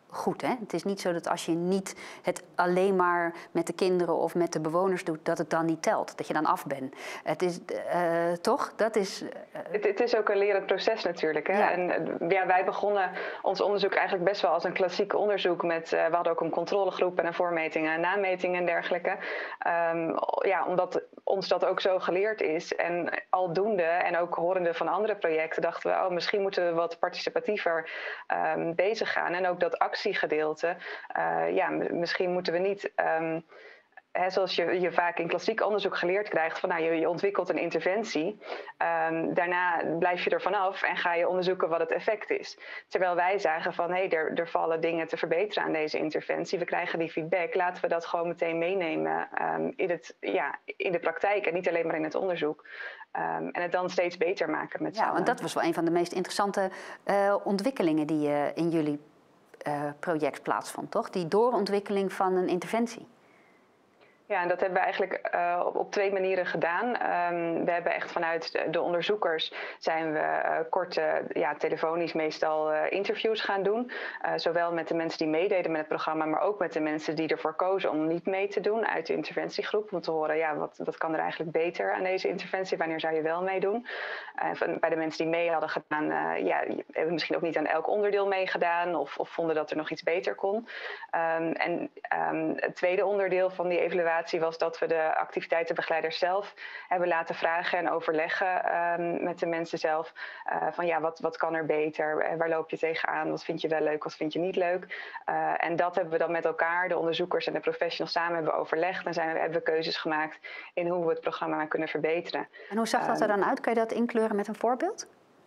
goed. Hè? Het is niet zo dat als je niet het alleen maar met de kinderen of met de bewoners doet, dat het dan niet telt. Dat je dan af bent. Het is uh, toch? Dat is. Uh... Het, het is ook een lerend proces natuurlijk. Hè? Ja. En ja, wij begonnen ons onderzoek eigenlijk best wel als een klassiek onderzoek. Met, uh, we hadden ook een controlegroep en een voormeting en nameting en dergelijke. Um, ja, omdat ons dat ook zo geleerd is. En aldoende en ook horende van andere projecten dachten we, oh, misschien moeten we wat participatiever um, bezig gaan. En ook dat actiegedeelte. Uh, ja, misschien moeten we niet. Um, He, zoals je, je vaak in klassiek onderzoek geleerd krijgt, van nou, je, je ontwikkelt een interventie. Um, daarna blijf je er vanaf en ga je onderzoeken wat het effect is. Terwijl wij zagen van, hé, hey, er, er vallen dingen te verbeteren aan deze interventie. We krijgen die feedback. Laten we dat gewoon meteen meenemen um, in, het, ja, in de praktijk en niet alleen maar in het onderzoek. Um, en het dan steeds beter maken met z'n Ja, want dat was wel een van de meest interessante uh, ontwikkelingen die uh, in jullie uh, project plaatsvond, toch? Die doorontwikkeling van een interventie. Ja, en dat hebben we eigenlijk uh, op, op twee manieren gedaan. Um, we hebben echt vanuit de, de onderzoekers zijn we uh, korte, ja, telefonisch meestal uh, interviews gaan doen. Uh, zowel met de mensen die meededen met het programma, maar ook met de mensen die ervoor kozen om niet mee te doen uit de interventiegroep. Om te horen, ja, wat, wat kan er eigenlijk beter aan deze interventie? Wanneer zou je wel meedoen? Uh, van, bij de mensen die mee hadden gedaan, uh, ja, hebben misschien ook niet aan elk onderdeel meegedaan of, of vonden dat er nog iets beter kon. Um, en um, het tweede onderdeel van die evaluatie was dat we de activiteitenbegeleiders zelf hebben laten vragen en overleggen um, met de mensen zelf. Uh, van ja, wat, wat kan er beter? Waar loop je tegenaan? Wat vind je wel leuk? Wat vind je niet leuk? Uh, en dat hebben we dan met elkaar, de onderzoekers en de professionals samen hebben overlegd. En zijn we, hebben we keuzes gemaakt in hoe we het programma kunnen verbeteren. En hoe zag dat er dan uit? Kan je dat inkleuren met een voorbeeld?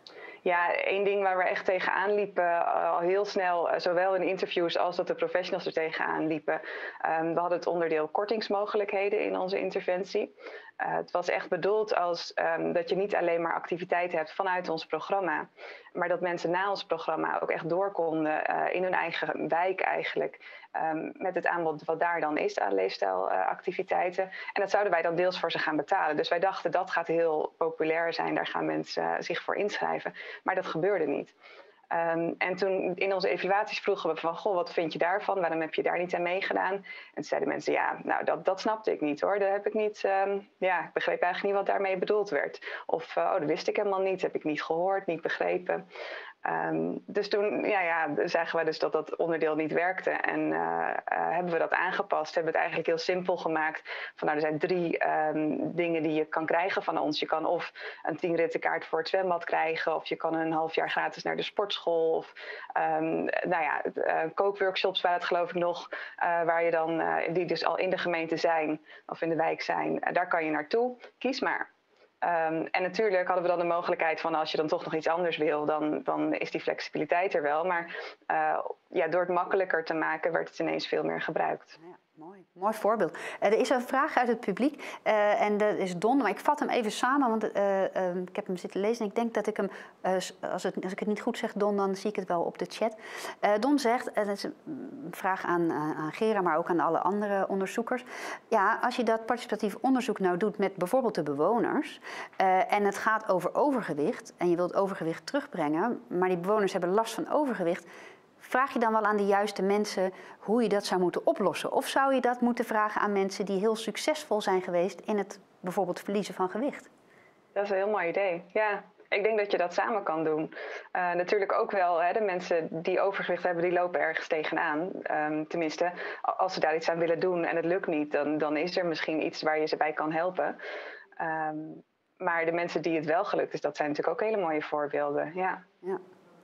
Ja, één ding waar we echt tegenaan liepen, uh, al heel snel, uh, zowel in interviews als dat de professionals er tegenaan liepen. Um, we hadden het onderdeel kortingsmogelijkheden in onze interventie. Uh, het was echt bedoeld als um, dat je niet alleen maar activiteiten hebt vanuit ons programma, maar dat mensen na ons programma ook echt door konden uh, in hun eigen wijk eigenlijk. Um, met het aanbod wat daar dan is aan leefstijlactiviteiten. Uh, en dat zouden wij dan deels voor ze gaan betalen. Dus wij dachten dat gaat heel populair zijn, daar gaan mensen uh, zich voor inschrijven. Maar dat gebeurde niet. Um, en toen in onze evaluaties vroegen we van, goh, wat vind je daarvan? Waarom heb je daar niet aan meegedaan? En toen zeiden mensen, ja, nou, dat, dat snapte ik niet hoor. Dat heb ik niet, um, ja, ik begreep eigenlijk niet wat daarmee bedoeld werd. Of, uh, oh, dat wist ik helemaal niet, heb ik niet gehoord, niet begrepen. Um, dus toen ja, ja, zagen we dus dat dat onderdeel niet werkte en uh, uh, hebben we dat aangepast. Hebben we het eigenlijk heel simpel gemaakt. Van, nou, er zijn drie um, dingen die je kan krijgen van ons. Je kan of een tien rittenkaart voor het zwembad krijgen, of je kan een half jaar gratis naar de sportschool, of um, nou ja, uh, kookworkshops waar het geloof ik nog, uh, waar je dan, uh, die dus al in de gemeente zijn of in de wijk zijn, uh, daar kan je naartoe. Kies maar. Um, en natuurlijk hadden we dan de mogelijkheid van, als je dan toch nog iets anders wil, dan, dan is die flexibiliteit er wel. Maar uh, ja, door het makkelijker te maken werd het ineens veel meer gebruikt. Ja, mooi. Mooi voorbeeld. Uh, er is een vraag uit het publiek uh, en dat is Don, maar ik vat hem even samen, want uh, uh, ik heb hem zitten lezen en ik denk dat ik hem, uh, als, het, als ik het niet goed zeg, Don, dan zie ik het wel op de chat. Uh, Don zegt, en uh, dat is een vraag aan, uh, aan Gera, maar ook aan alle andere onderzoekers. Ja, als je dat participatief onderzoek nou doet met bijvoorbeeld de bewoners uh, en het gaat over overgewicht en je wilt overgewicht terugbrengen, maar die bewoners hebben last van overgewicht, vraag je dan wel aan de juiste mensen hoe je dat zou moeten oplossen? Of zou je dat moeten vragen aan mensen die heel succesvol zijn geweest in het bijvoorbeeld verliezen van gewicht? Dat is een heel mooi idee, ja. Ik denk dat je dat samen kan doen. Uh, natuurlijk ook wel, hè, de mensen die overgewicht hebben, die lopen ergens tegenaan. Um, tenminste, als ze daar iets aan willen doen en het lukt niet, dan, dan is er misschien iets waar je ze bij kan helpen. Um, maar de mensen die het wel gelukt is, dat zijn natuurlijk ook hele mooie voorbeelden, ja. Ja.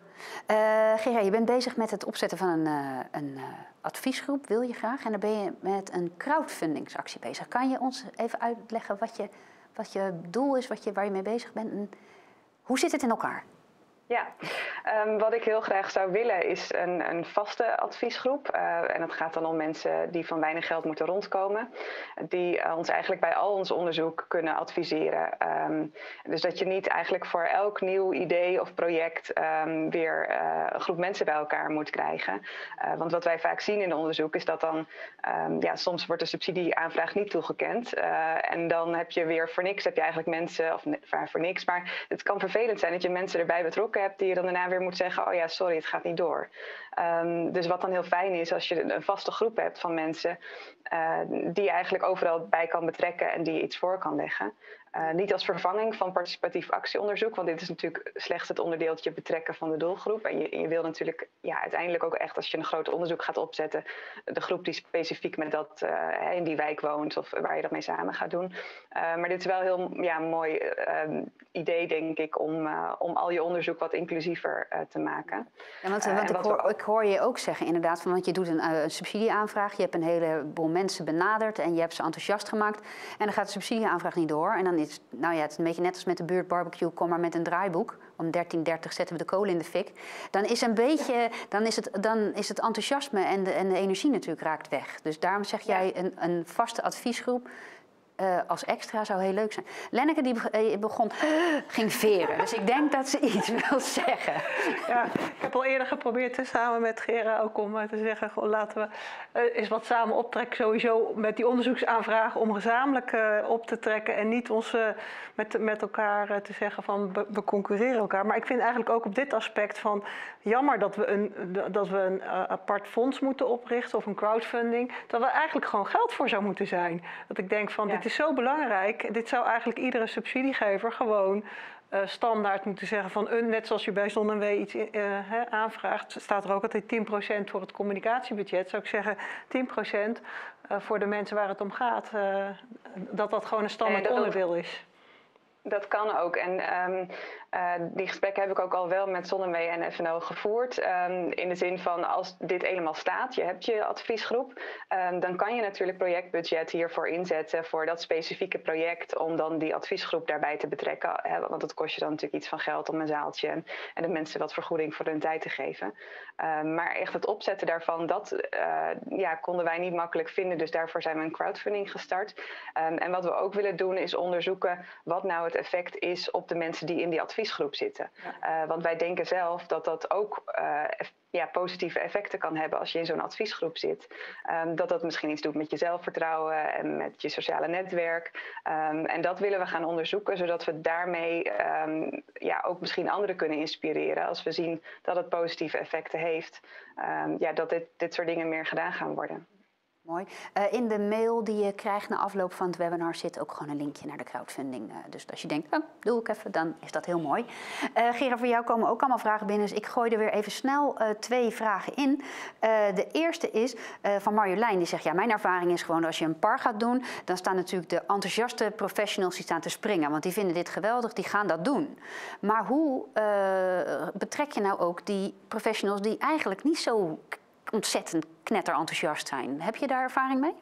Uh, Gera, je bent bezig met het opzetten van een, uh, een uh, adviesgroep, wil je graag. En dan ben je met een crowdfundingsactie bezig. Kan je ons even uitleggen wat je, wat je doel is, wat je, waar je mee bezig bent? En hoe zit het in elkaar? Ja, um, wat ik heel graag zou willen is een, een vaste adviesgroep. Uh, en dat gaat dan om mensen die van weinig geld moeten rondkomen. Die uh, ons eigenlijk bij al ons onderzoek kunnen adviseren. Um, dus dat je niet eigenlijk voor elk nieuw idee of project um, weer uh, een groep mensen bij elkaar moet krijgen. Uh, want wat wij vaak zien in onderzoek is dat dan, um, ja, soms wordt de subsidieaanvraag niet toegekend. Uh, en dan heb je weer voor niks, heb je eigenlijk mensen, of voor niks, maar het kan vervelend zijn dat je mensen erbij betrokken onderzoeken hebt die je dan daarna weer moet zeggen, oh ja, sorry, het gaat niet door. Um, dus wat dan heel fijn is als je een vaste groep hebt van mensen uh, die je eigenlijk overal bij kan betrekken en die je iets voor kan leggen. Uh, niet als vervanging van participatief actieonderzoek, want dit is natuurlijk slechts het onderdeeltje betrekken van de doelgroep. En je, je wil natuurlijk ja, uiteindelijk ook echt, als je een groot onderzoek gaat opzetten, de groep die specifiek met dat uh, in die wijk woont of waar je dat mee samen gaat doen. Uh, maar dit is wel een heel ja, mooi uh, idee, denk ik, om, uh, om al je onderzoek wat inclusiever uh, te maken. Ja, want, uh, want ik, hoor, ook... ik hoor je ook zeggen, inderdaad, van, want je doet een, uh, een subsidieaanvraag, je hebt een heleboel mensen benaderd en je hebt ze enthousiast gemaakt en dan gaat de subsidieaanvraag niet door. En dan is, nou ja, het is een beetje net als met de buurtbarbecue, kom maar met een draaiboek. Om dertien dertig zetten we de kolen in de fik. Dan is, een beetje, dan is, het, dan is het enthousiasme en de, en de energie natuurlijk raakt weg. Dus daarom zeg jij, ja. een, een vaste adviesgroep uh, als extra zou heel leuk zijn. Lenneke die begon, ging veren. Dus ik denk dat ze iets wil zeggen. Ja, ik heb al eerder geprobeerd hè, samen met Gera ook om te zeggen, gewoon, laten we uh, eens wat samen optrekken. Sowieso met die onderzoeksaanvraag om gezamenlijk uh, op te trekken en niet ons uh, met, met elkaar uh, te zeggen van we, we concurreren elkaar. Maar ik vind eigenlijk ook op dit aspect van jammer dat we een, dat we een uh, apart fonds moeten oprichten of een crowdfunding. Dat er eigenlijk gewoon geld voor zou moeten zijn. Dat ik denk van ja. dit is zo belangrijk. Dit zou eigenlijk iedere subsidiegever gewoon uh, standaard moeten zeggen van een, net zoals je bij ZonMW iets uh, he, aanvraagt, staat er ook altijd tien procent voor het communicatiebudget. Zou ik zeggen tien procent uh, voor de mensen waar het om gaat. Uh, dat dat gewoon een standaard nee, onderdeel is. Dat kan ook. En um, uh, die gesprekken heb ik ook al wel met ZonMW en F N O gevoerd. Um, in de zin van als dit eenmaal staat, je hebt je adviesgroep, um, dan kan je natuurlijk projectbudget hiervoor inzetten voor dat specifieke project om dan die adviesgroep daarbij te betrekken. Hè, want dat kost je dan natuurlijk iets van geld om een zaaltje en, en de mensen wat vergoeding voor hun tijd te geven. Um, maar echt het opzetten daarvan, dat uh, ja, konden wij niet makkelijk vinden. Dus daarvoor zijn we een crowdfunding gestart. Um, en wat we ook willen doen is onderzoeken wat nou het effect is op de mensen die in die adviesgroep zitten. Ja. Uh, want wij denken zelf dat dat ook uh, ja, positieve effecten kan hebben als je in zo'n adviesgroep zit. Um, dat dat misschien iets doet met je zelfvertrouwen en met je sociale netwerk. Um, en dat willen we gaan onderzoeken, zodat we daarmee um, ja, ook misschien anderen kunnen inspireren. Als we zien dat het positieve effecten heeft, um, ja, dat dit, dit soort dingen meer gedaan gaan worden. Mooi. Uh, in de mail die je krijgt na afloop van het webinar zit ook gewoon een linkje naar de crowdfunding. Uh, dus als je denkt, oh, doe ik even, dan is dat heel mooi. Uh, Gera, voor jou komen ook allemaal vragen binnen. Dus ik gooi er weer even snel uh, twee vragen in. Uh, de eerste is uh, van Marjolein. Die zegt, ja, mijn ervaring is gewoon als je een par gaat doen, dan staan natuurlijk de enthousiaste professionals die staan te springen. Want die vinden dit geweldig, die gaan dat doen. Maar hoe uh, betrek je nou ook die professionals die eigenlijk niet zo ontzettend knetterenthousiast zijn? Heb je daar ervaring mee?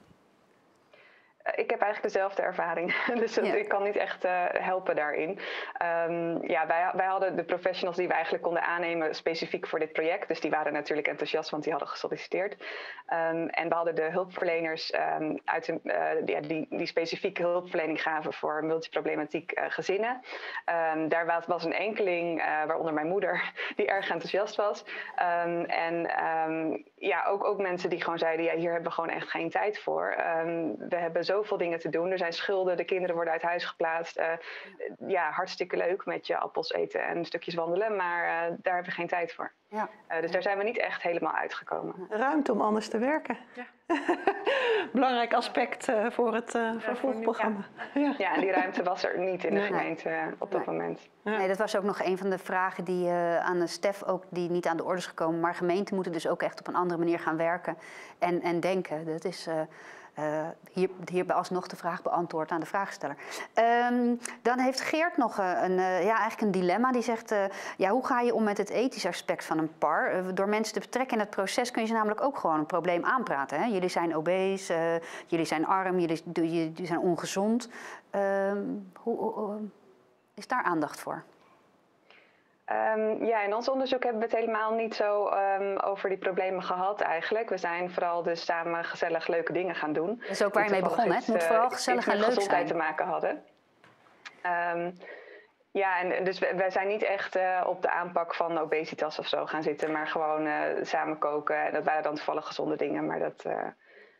Ik heb eigenlijk dezelfde ervaring, dus ja. ik kan niet echt uh, helpen daarin. Um, ja, wij, wij hadden de professionals die we eigenlijk konden aannemen specifiek voor dit project. Dus die waren natuurlijk enthousiast, want die hadden gesolliciteerd. Um, en we hadden de hulpverleners um, uit de, uh, ja, die, die specifieke hulpverlening gaven voor multiproblematiek uh, gezinnen. Um, daar was, was een enkeling, uh, waaronder mijn moeder, die erg enthousiast was. Um, en um, ja, ook, ook mensen die gewoon zeiden, ja, hier hebben we gewoon echt geen tijd voor. Um, we hebben zo Zoveel dingen te doen. Er zijn schulden, de kinderen worden uit huis geplaatst. Uh, ja, hartstikke leuk met je appels eten en stukjes wandelen, maar uh, daar hebben we geen tijd voor. Ja. Uh, dus daar zijn we niet echt helemaal uitgekomen. Ruimte om anders te werken. Ja. Belangrijk aspect uh, voor het uh, vervolgprogramma. Ja. Ja. ja, en die ruimte was er niet in de nee. gemeente uh, op dat nee. moment. Ja. Nee, dat was ook nog een van de vragen die uh, aan de Stef ook die niet aan de orde is gekomen. Maar gemeenten moeten dus ook echt op een andere manier gaan werken en, en denken. Dat is... Uh, Uh, hier, hierbij alsnog de vraag beantwoord aan de vraagsteller. Um, dan heeft Geert nog uh, een, uh, ja, eigenlijk een dilemma. Die zegt, uh, ja, hoe ga je om met het ethisch aspect van een par? Uh, door mensen te betrekken in het proces kun je ze namelijk ook gewoon een probleem aanpraten. Hè? Jullie zijn obese, uh, jullie zijn arm, jullie, jullie zijn ongezond. Uh, hoe, hoe, uh, is daar aandacht voor? Um, ja, in ons onderzoek hebben we het helemaal niet zo um, over die problemen gehad eigenlijk. We zijn vooral dus samen gezellig leuke dingen gaan doen. Dat is ook waar je mee begon, hè? Het moet vooral gezellig en leuk zijn. Iets met gezondheid te maken hadden. Um, ja, en dus wij zijn niet echt uh, op de aanpak van obesitas of zo gaan zitten, maar gewoon uh, samen koken. En dat waren dan toevallig gezonde dingen, maar dat... Uh,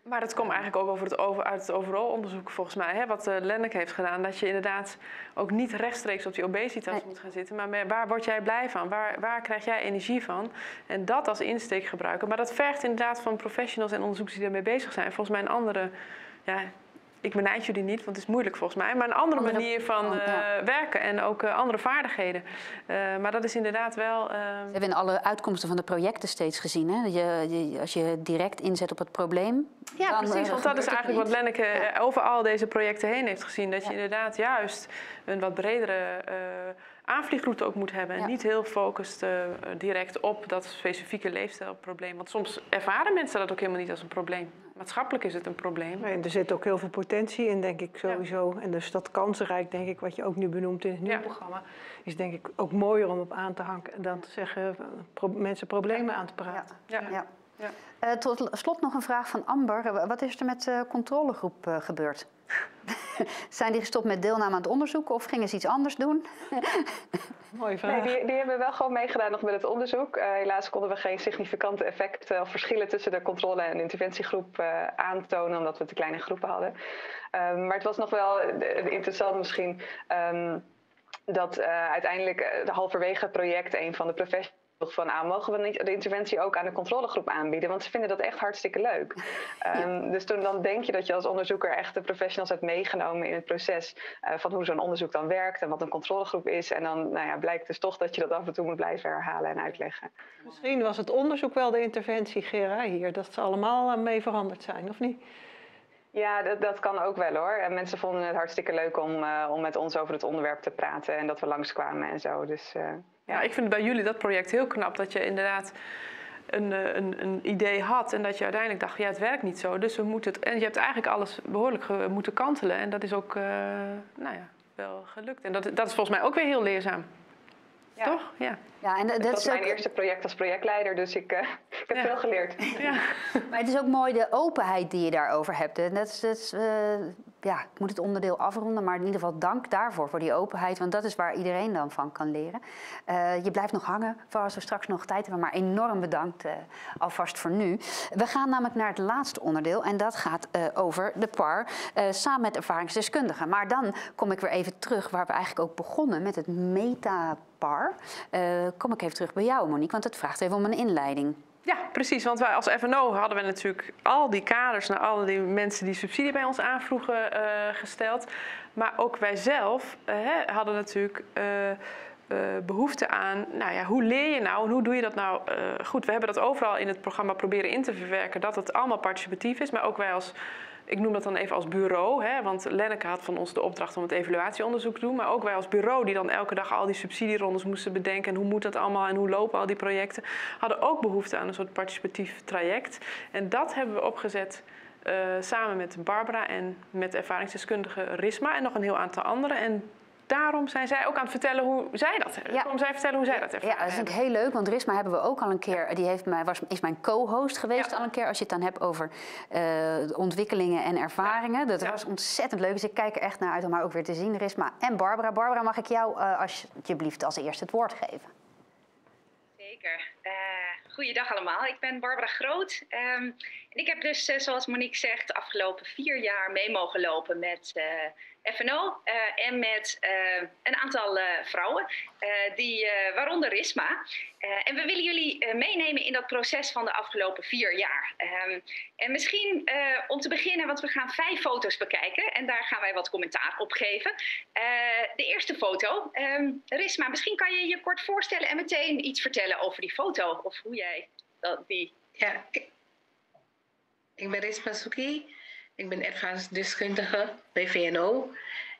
Maar dat komt eigenlijk ook over het over, uit het overal onderzoek volgens mij, hè, wat uh, Lenneke heeft gedaan. Dat je inderdaad ook niet rechtstreeks op die obesitas nee. moet gaan zitten. Maar met, waar word jij blij van? Waar, waar krijg jij energie van? En dat als insteek gebruiken. Maar dat vergt inderdaad van professionals en onderzoekers die daarmee bezig zijn. Volgens mij een andere... Ja, ik benijd jullie niet, want het is moeilijk volgens mij. Maar een andere, andere manier van uh, ja. werken en ook uh, andere vaardigheden. Uh, maar dat is inderdaad wel... Uh... We hebben in alle uitkomsten van de projecten steeds gezien. Hè? Je, je, als je direct inzet op het probleem... Ja, dan, precies. Uh, want dat is eigenlijk wat Lenneke ja. over al deze projecten heen heeft gezien. Dat ja. je inderdaad juist een wat bredere... Uh, aanvliegroute ook moet hebben. En ja. niet heel gefocust uh, direct op dat specifieke leefstijlprobleem. Want soms ervaren mensen dat ook helemaal niet als een probleem. Maatschappelijk is het een probleem. Nee, er zit ook heel veel potentie in, denk ik sowieso. Ja. En dus dat kansenrijk, denk ik, wat je ook nu benoemt in het nieuwe ja. programma... is denk ik ook mooier om op aan te hangen dan te zeggen... Pro- mensen problemen aan te praten. Ja. Ja. Ja. Ja. Uh, tot slot nog een vraag van Amber. Wat is er met de controlegroep uh, gebeurd? Zijn die gestopt met deelname aan het onderzoek of gingen ze iets anders doen? Mooie vraag. Nee, die, die hebben wel gewoon meegedaan nog met het onderzoek. Uh, helaas konden we geen significante effecten of verschillen tussen de controle- en interventiegroep uh, aantonen, omdat we te kleine groepen hadden. Um, maar het was nog wel uh, interessant misschien um, dat uh, uiteindelijk uh, halverwege het project een van de professionals van aan, mogen we niet de interventie ook aan de controlegroep aanbieden? Want ze vinden dat echt hartstikke leuk. Ja. Um, dus toen dan denk je dat je als onderzoeker echt de professionals hebt meegenomen in het proces uh, van hoe zo'n onderzoek dan werkt en wat een controlegroep is. En dan nou ja, blijkt dus toch dat je dat af en toe moet blijven herhalen en uitleggen. Misschien was het onderzoek wel de interventie, Gera, hier. Dat ze allemaal mee veranderd zijn, of niet? Ja, dat, dat kan ook wel hoor. En mensen vonden het hartstikke leuk om, uh, om met ons over het onderwerp te praten en dat we langskwamen en zo. Dus, uh, ja. Ja, ik vind bij jullie dat project heel knap dat je inderdaad een, een, een idee had en dat je uiteindelijk dacht, ja, het werkt niet zo. Dus we moeten het. En je hebt eigenlijk alles behoorlijk ge, moeten kantelen en dat is ook uh, nou ja, wel gelukt. En dat, dat is volgens mij ook weer heel leerzaam. Ja. Toch? Ja. Ja, en dat het was mijn ook... eerste project als projectleider, dus ik, uh, ik heb ja. veel geleerd. Ja. Maar het is ook mooi de openheid die je daarover hebt. En dat is, dat is, uh, ja, ik moet het onderdeel afronden, maar in ieder geval dank daarvoor, voor die openheid. Want dat is waar iedereen dan van kan leren. Uh, je blijft nog hangen voor als we straks nog tijd hebben, maar enorm bedankt uh, alvast voor nu. We gaan namelijk naar het laatste onderdeel en dat gaat uh, over de P A R, uh, samen met ervaringsdeskundigen. Maar dan kom ik weer even terug waar we eigenlijk ook begonnen met het meta P A R. Uh, kom ik even terug bij jou, Monique, want het vraagt even om een inleiding. Ja, precies. Want wij als F N O hadden we natuurlijk al die kaders naar al die mensen die subsidie bij ons aanvroegen uh, gesteld. Maar ook wij zelf uh, hadden natuurlijk uh, uh, behoefte aan, nou ja, hoe leer je nou en hoe doe je dat nou uh, goed? We hebben dat overal in het programma proberen in te verwerken, dat het allemaal participatief is, maar ook wij als... Ik noem dat dan even als bureau, hè, want Lenneke had van ons de opdracht om het evaluatieonderzoek te doen. Maar ook wij als bureau die dan elke dag al die subsidierondes moesten bedenken. En hoe moet dat allemaal en hoe lopen al die projecten. Hadden ook behoefte aan een soort participatief traject. En dat hebben we opgezet uh, samen met Barbara en met ervaringsdeskundige Risma. En nog een heel aantal anderen. En daarom zijn zij ook aan het vertellen hoe zij dat hebben. Ja. Kom zij vertellen hoe zij dat ervaren. Ja, dat vind ik heel leuk, want Risma hebben we ook al een keer. Die heeft mij, was, is mijn co-host geweest ja. al een keer. Als je het dan hebt over uh, ontwikkelingen en ervaringen. Ja. Dat ja. was ontzettend leuk. Dus ik kijk er echt naar uit om haar ook weer te zien. Risma en Barbara. Barbara, mag ik jou uh, alsjeblieft als eerste het woord geven? Zeker. Uh, goeiedag allemaal. Ik ben Barbara Groot. Um, en ik heb dus, uh, zoals Monique zegt, de afgelopen vier jaar mee mogen lopen met uh, F N O uh, en met uh, een aantal uh, vrouwen, uh, die, uh, waaronder Risma. Uh, en we willen jullie uh, meenemen in dat proces van de afgelopen vier jaar. Um, en misschien uh, om te beginnen, want we gaan vijf foto's bekijken en daar gaan wij wat commentaar op geven. Uh, de eerste foto. Um, Risma, misschien kan je je kort voorstellen en meteen iets vertellen over die foto of hoe jij dat die... Ja, ik, ik ben Risma Souki. Ik ben ervaringsdeskundige bij V N O.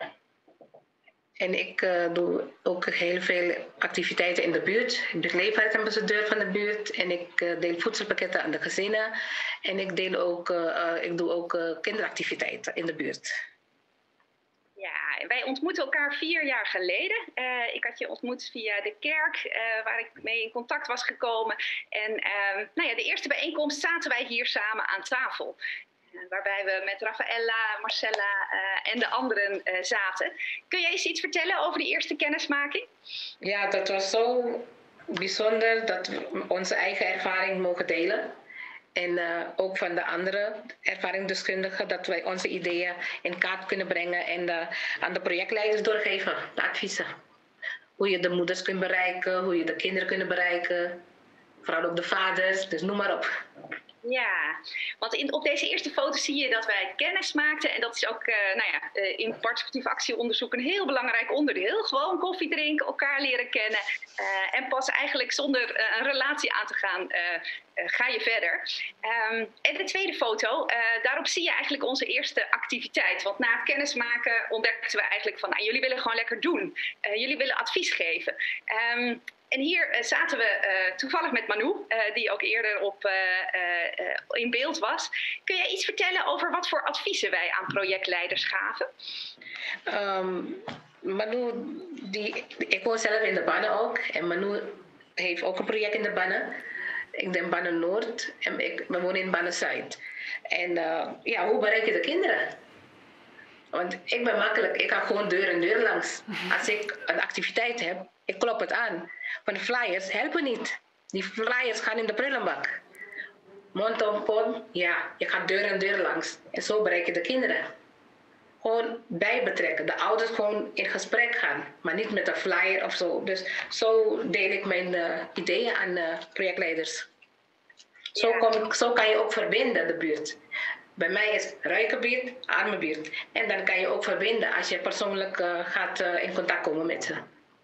En ik uh, doe ook heel veel activiteiten in de buurt. Ik ben leefbaarheidsambassadeur van de buurt. En ik uh, deel voedselpakketten aan de gezinnen. En ik, deel ook, uh, ik doe ook uh, kinderactiviteiten in de buurt. Ja, wij ontmoeten elkaar vier jaar geleden. Uh, ik had je ontmoet via de kerk, uh, waar ik mee in contact was gekomen. En uh, nou ja, de eerste bijeenkomst zaten wij hier samen aan tafel. Waarbij we met Rafaella, Marcella uh, en de anderen uh, zaten. Kun jij eens iets vertellen over die eerste kennismaking? Ja, dat was zo bijzonder dat we onze eigen ervaring mogen delen. En uh, ook van de andere ervaringsdeskundigen, dat wij onze ideeën in kaart kunnen brengen en uh, aan de projectleiders doorgeven, de adviezen. Hoe je de moeders kunt bereiken, hoe je de kinderen kunt bereiken, vooral ook de vaders, dus noem maar op. Ja, want in, op deze eerste foto zie je dat wij kennis maakten. En dat is ook uh, nou ja, uh, in participatief actieonderzoek een heel belangrijk onderdeel. Gewoon koffie drinken, elkaar leren kennen. Uh, en pas eigenlijk zonder uh, een relatie aan te gaan, uh, uh, ga je verder. Um, en de tweede foto, uh, daarop zie je eigenlijk onze eerste activiteit. Want na het kennismaken ontdekten we eigenlijk van, nou, jullie willen gewoon lekker doen. Uh, jullie willen advies geven. Um, En hier uh, zaten we uh, toevallig met Manu, uh, die ook eerder op, uh, uh, uh, in beeld was. Kun jij iets vertellen over wat voor adviezen wij aan projectleiders gaven? Um, Manu, die, ik woon zelf in de Bannen ook. En Manu heeft ook een project in de Bannen. Ik denk Bannen Noord en ik, we wonen in Bannen Zuid. En uh, ja, hoe bereik je de kinderen? Want ik ben makkelijk, ik ga gewoon deur en deur langs. Als ik een activiteit heb, ik klop het aan. Want de flyers helpen niet. Die flyers gaan in de prullenbak. Mond op mond, ja, je gaat deur en deur langs. En zo bereik je de kinderen. Gewoon bij betrekken. De ouders gewoon in gesprek gaan. Maar niet met een flyer of zo. Dus zo deel ik mijn uh, ideeën aan uh, projectleiders. Zo, kom, zo kan je ook verbinden, de buurt. Bij mij is rijke buurt, arme buurt. En dan kan je ook verbinden als je persoonlijk uh, gaat uh, in contact komen met ze.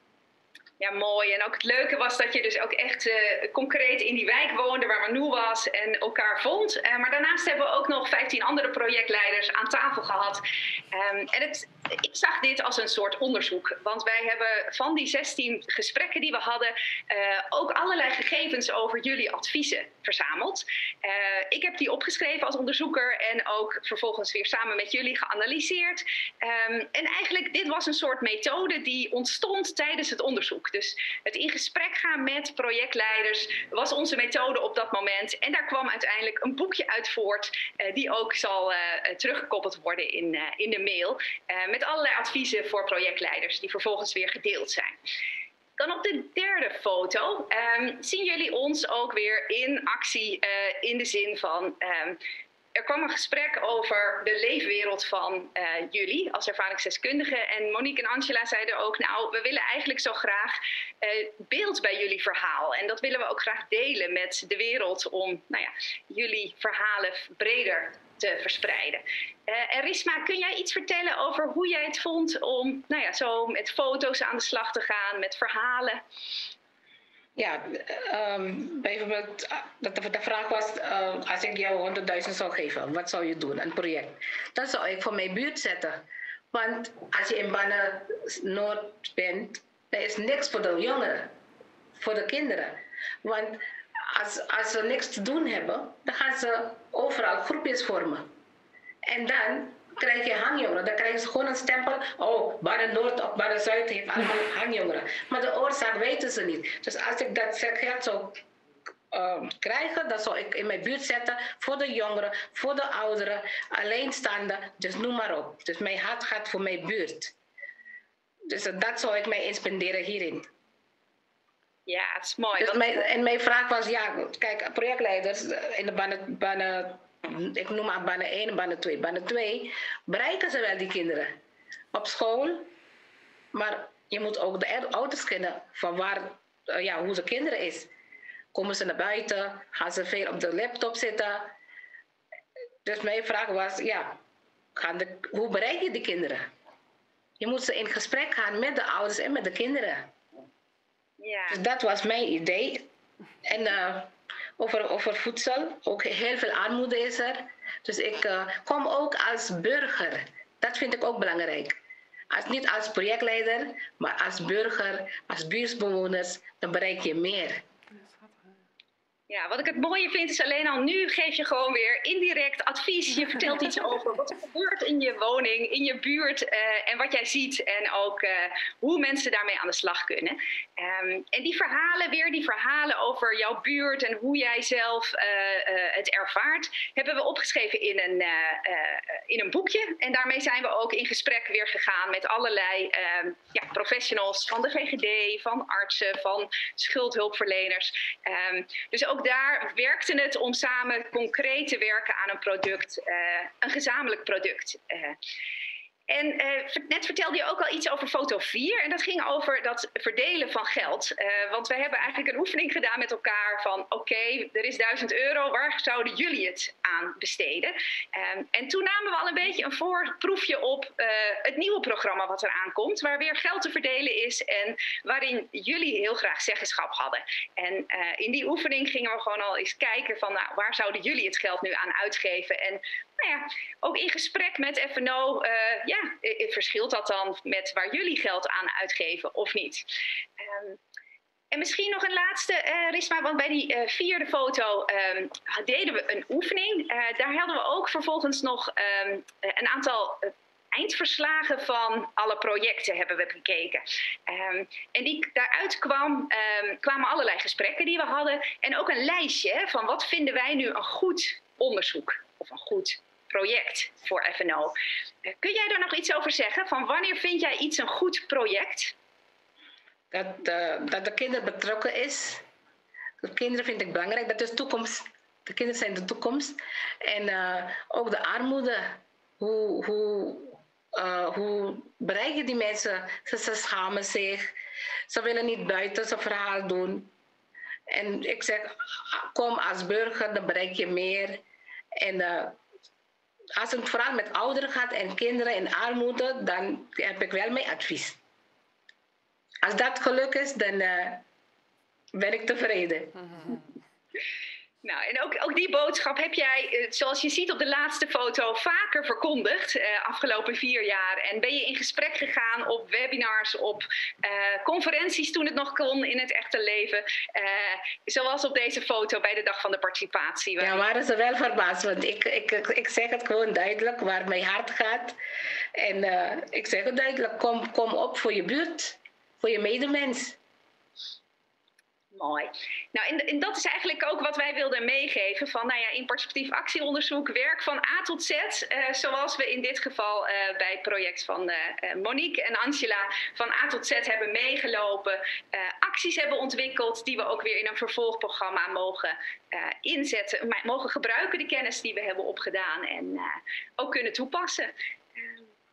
Ja, mooi. En ook het leuke was dat je dus ook echt uh, concreet in die wijk woonde waar Manu was en elkaar vond. Uh, maar daarnaast hebben we ook nog vijftien andere projectleiders aan tafel gehad. Um, en het, ik zag dit als een soort onderzoek. Want wij hebben van die zestien gesprekken die we hadden uh, ook allerlei gegevens over jullie adviezen verzameld. Uh, ik heb die opgeschreven als onderzoeker en ook vervolgens weer samen met jullie geanalyseerd. Um, en eigenlijk dit was een soort methode die ontstond tijdens het onderzoek. Dus het in gesprek gaan met projectleiders was onze methode op dat moment. En daar kwam uiteindelijk een boekje uit voort uh, die ook zal uh, teruggekoppeld worden in, uh, in de mail. Uh, met allerlei adviezen voor projectleiders die vervolgens weer gedeeld zijn. Dan op de derde foto um, zien jullie ons ook weer in actie uh, in de zin van... Um, Er kwam een gesprek over de leefwereld van uh, jullie als ervaringsdeskundigen. En Monique en Angela zeiden ook, nou, we willen eigenlijk zo graag uh, beeld bij jullie verhaal. En dat willen we ook graag delen met de wereld om nou ja, jullie verhalen breder te verspreiden. Uh, en Risma, kun jij iets vertellen over hoe jij het vond om nou ja, zo met foto's aan de slag te gaan, met verhalen? Ja, um, bijvoorbeeld, de, de vraag was, uh, als ik jou honderdduizend zou geven, wat zou je doen, een project? Dat zou ik voor mijn buurt zetten. Want als je in Bannen Noord bent, er is niks voor de jongeren, voor de kinderen. Want als, als ze niks te doen hebben, dan gaan ze overal groepjes vormen. En dan krijg je hangjongeren. Dan krijgen ze gewoon een stempel. Oh, Bannen Noord of Bannen Zuid heeft allemaal hangjongeren. Maar de oorzaak weten ze niet. Dus als ik dat geld zou uh, krijgen, dan zou ik in mijn buurt zetten voor de jongeren, voor de ouderen, alleenstaanden. Dus noem maar op. Dus mijn hart gaat voor mijn buurt. Dus uh, dat zou ik mij inspenderen hierin. Ja, het is mooi. Dus mijn, en mijn vraag was, ja, kijk, projectleiders in de Bannen... bannen Ik noem maar bannen één en bannen twee. Bannen twee bereiken ze wel die kinderen op school, maar je moet ook de ouders kennen van waar, uh, ja, hoe de kinderen is. Komen ze naar buiten? Gaan ze veel op de laptop zitten? Dus mijn vraag was, ja, gaan de, hoe bereik je die kinderen? Je moet ze in gesprek gaan met de ouders en met de kinderen. Ja. Dus dat was mijn idee. En uh, Over, over voedsel, ook heel veel armoede is er. Dus ik uh, kom ook als burger. Dat vind ik ook belangrijk. Als, niet als projectleider, maar als burger, als buurtbewoners, dan bereik je meer. Ja, wat ik het mooie vind is alleen al nu geef je gewoon weer indirect advies. Je vertelt iets over wat er gebeurt in je woning, in je buurt uh, en wat jij ziet en ook uh, hoe mensen daarmee aan de slag kunnen. Um, en die verhalen, weer die verhalen over jouw buurt en hoe jij zelf uh, uh, het ervaart, hebben we opgeschreven in een, uh, uh, in een boekje. En daarmee zijn we ook in gesprek weer gegaan met allerlei uh, ja, professionals van de G G D, van artsen, van schuldhulpverleners. Um, dus ook ook daar werkte het om samen concreet te werken aan een product, uh, een gezamenlijk product. Uh, En uh, net vertelde je ook al iets over foto vier. En dat ging over dat verdelen van geld. Uh, want we hebben eigenlijk een oefening gedaan met elkaar van... oké, okay, er is duizend euro, waar zouden jullie het aan besteden? Um, en toen namen we al een beetje een voorproefje op uh, het nieuwe programma wat er aankomt. Waar weer geld te verdelen is en waarin jullie heel graag zeggenschap hadden. En uh, in die oefening gingen we gewoon al eens kijken van... nou, waar zouden jullie het geld nu aan uitgeven? En nou ja, ook in gesprek met F en O, uh, ja, verschilt dat dan met waar jullie geld aan uitgeven of niet? Um, en misschien nog een laatste, uh, Risma, want bij die uh, vierde foto um, deden we een oefening. Uh, daar hadden we ook vervolgens nog um, een aantal uh, eindverslagen van alle projecten hebben we bekeken. Um, en die, daaruit kwam, um, kwamen allerlei gesprekken die we hadden en ook een lijstje van wat vinden wij nu een goed onderzoek of een goed project voor F en O. Uh, kun jij daar nog iets over zeggen? Van wanneer vind jij iets een goed project? Dat de, dat de kinder betrokken is. De kinderen vind ik belangrijk. Dat is de toekomst. De kinderen zijn de toekomst. En uh, ook de armoede. Hoe, hoe, uh, hoe bereiken die mensen? Ze, ze schamen zich. Ze willen niet buiten zijn verhaal doen. En ik zeg, kom als burger, dan bereik je meer. En uh, als het vooral met ouderen gaat en kinderen in armoede, dan heb ik wel mijn advies. Als dat geluk is, dan uh, ben ik tevreden. Mm-hmm. Nou, en ook, ook die boodschap heb jij, zoals je ziet op de laatste foto, vaker verkondigd uh, afgelopen vier jaar. En ben je in gesprek gegaan op webinars, op uh, conferenties toen het nog kon in het echte leven. Uh, zoals op deze foto bij de Dag van de Participatie. Ja, waren ze wel verbaasd, want ik, ik, ik zeg het gewoon duidelijk waar mijn hart gaat. En uh, ik zeg het duidelijk, kom, kom op voor je buurt, voor je medemens. Mooi. Nou, en, en dat is eigenlijk ook wat wij wilden meegeven van, nou ja, in participatief actieonderzoek, werk van A tot Z, uh, zoals we in dit geval uh, bij het project van uh, Monique en Angela van A tot Z hebben meegelopen, uh, acties hebben ontwikkeld die we ook weer in een vervolgprogramma mogen uh, inzetten, maar mogen gebruiken, de kennis die we hebben opgedaan en uh, ook kunnen toepassen. Uh,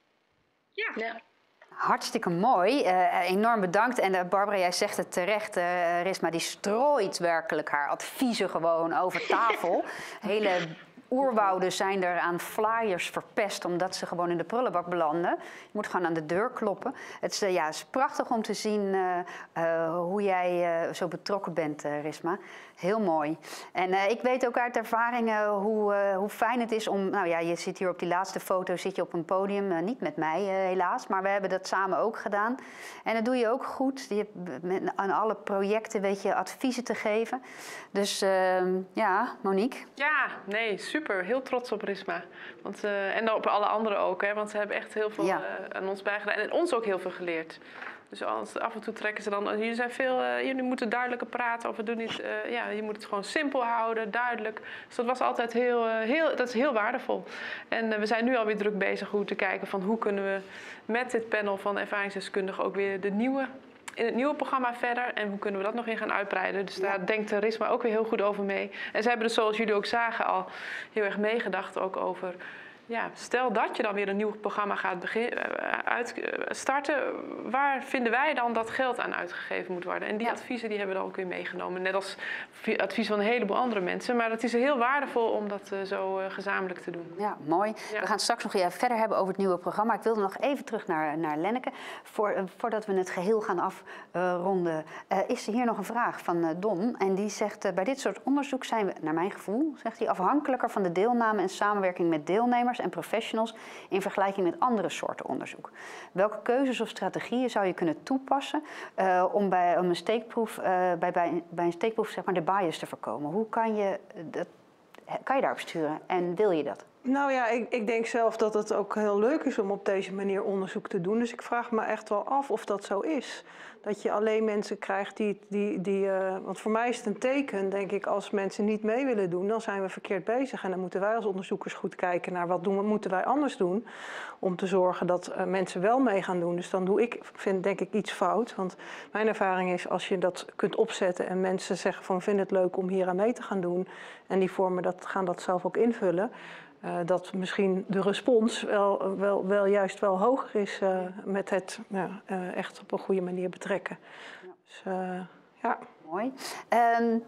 ja. ja. Hartstikke mooi. Uh, enorm bedankt. En uh, Barbara, jij zegt het terecht. Uh, Risma die strooit werkelijk haar adviezen gewoon over tafel. Hele oerwouden zijn er aan flyers verpest omdat ze gewoon in de prullenbak belanden. Je moet gewoon aan de deur kloppen. Het is, uh, ja, het is prachtig om te zien uh, uh, hoe jij uh, zo betrokken bent, uh, Risma. Heel mooi. En uh, ik weet ook uit ervaring uh, hoe, uh, hoe fijn het is om... Nou ja, je zit hier op die laatste foto, zit je op een podium. Uh, niet met mij uh, helaas, maar we hebben dat samen ook gedaan. En dat doe je ook goed. Je, met, aan alle projecten weet je adviezen te geven. Dus uh, ja, Monique? Ja, nee, super. Heel trots op Risma. Want, uh, en op alle anderen ook, hè, want ze hebben echt heel veel ja. uh, aan ons bijgedaan. En ons ook heel veel geleerd. Dus als, af en toe trekken ze dan... Jullie zijn veel... Uh, jullie moeten duidelijker praten of we doen niet... Uh, ja, je moet het gewoon simpel houden, duidelijk. Dus dat was altijd heel... Uh, heel dat is heel waardevol. En uh, we zijn nu alweer druk bezig om te kijken van hoe kunnen we met dit panel van ervaringsdeskundigen ook weer de nieuwe... in het nieuwe programma verder en hoe kunnen we dat nog in gaan uitbreiden. Dus daar ja. denkt Risma ook weer heel goed over mee. En ze hebben dus, zoals jullie ook zagen, al heel erg meegedacht ook over... Ja, stel dat je dan weer een nieuw programma gaat begin, uit, starten, waar vinden wij dan dat geld aan uitgegeven moet worden? En die ja. adviezen die hebben we dan ook weer meegenomen. Net als advies van een heleboel andere mensen. Maar het is heel waardevol om dat uh, zo uh, gezamenlijk te doen. Ja, mooi. Ja. We gaan straks nog even verder hebben over het nieuwe programma. Ik wilde nog even terug naar, naar Lenneke. Voor, uh, voordat we het geheel gaan afronden, uh, is er hier nog een vraag van uh, Don. En die zegt, uh, bij dit soort onderzoek zijn we, naar mijn gevoel, zegt hij, afhankelijker van de deelname en samenwerking met deelnemers en professionals in vergelijking met andere soorten onderzoek. Welke keuzes of strategieën zou je kunnen toepassen uh, om bij om een steekproef, uh, bij, bij, bij een steekproef zeg maar, de bias te voorkomen? Hoe kan je, dat, kan je daarop sturen en wil je dat? Nou ja, ik, ik denk zelf dat het ook heel leuk is om op deze manier onderzoek te doen. Dus ik vraag me echt wel af of dat zo is. Dat je alleen mensen krijgt die... die, die uh, want voor mij is het een teken, denk ik, als mensen niet mee willen doen, dan zijn we verkeerd bezig. En dan moeten wij als onderzoekers goed kijken naar wat doen, wat moeten wij anders doen om te zorgen dat uh, mensen wel mee gaan doen. Dus dan doe ik, vind denk ik, iets fout. Want mijn ervaring is, als je dat kunt opzetten en mensen zeggen van, vind het leuk om hier aan mee te gaan doen. En die vormen dat, gaan dat zelf ook invullen. Uh, dat misschien de respons wel, wel, wel juist wel hoger is uh, met het uh, uh, echt op een goede manier betrekken. Ja. Dus, uh, ja. Mooi. Um,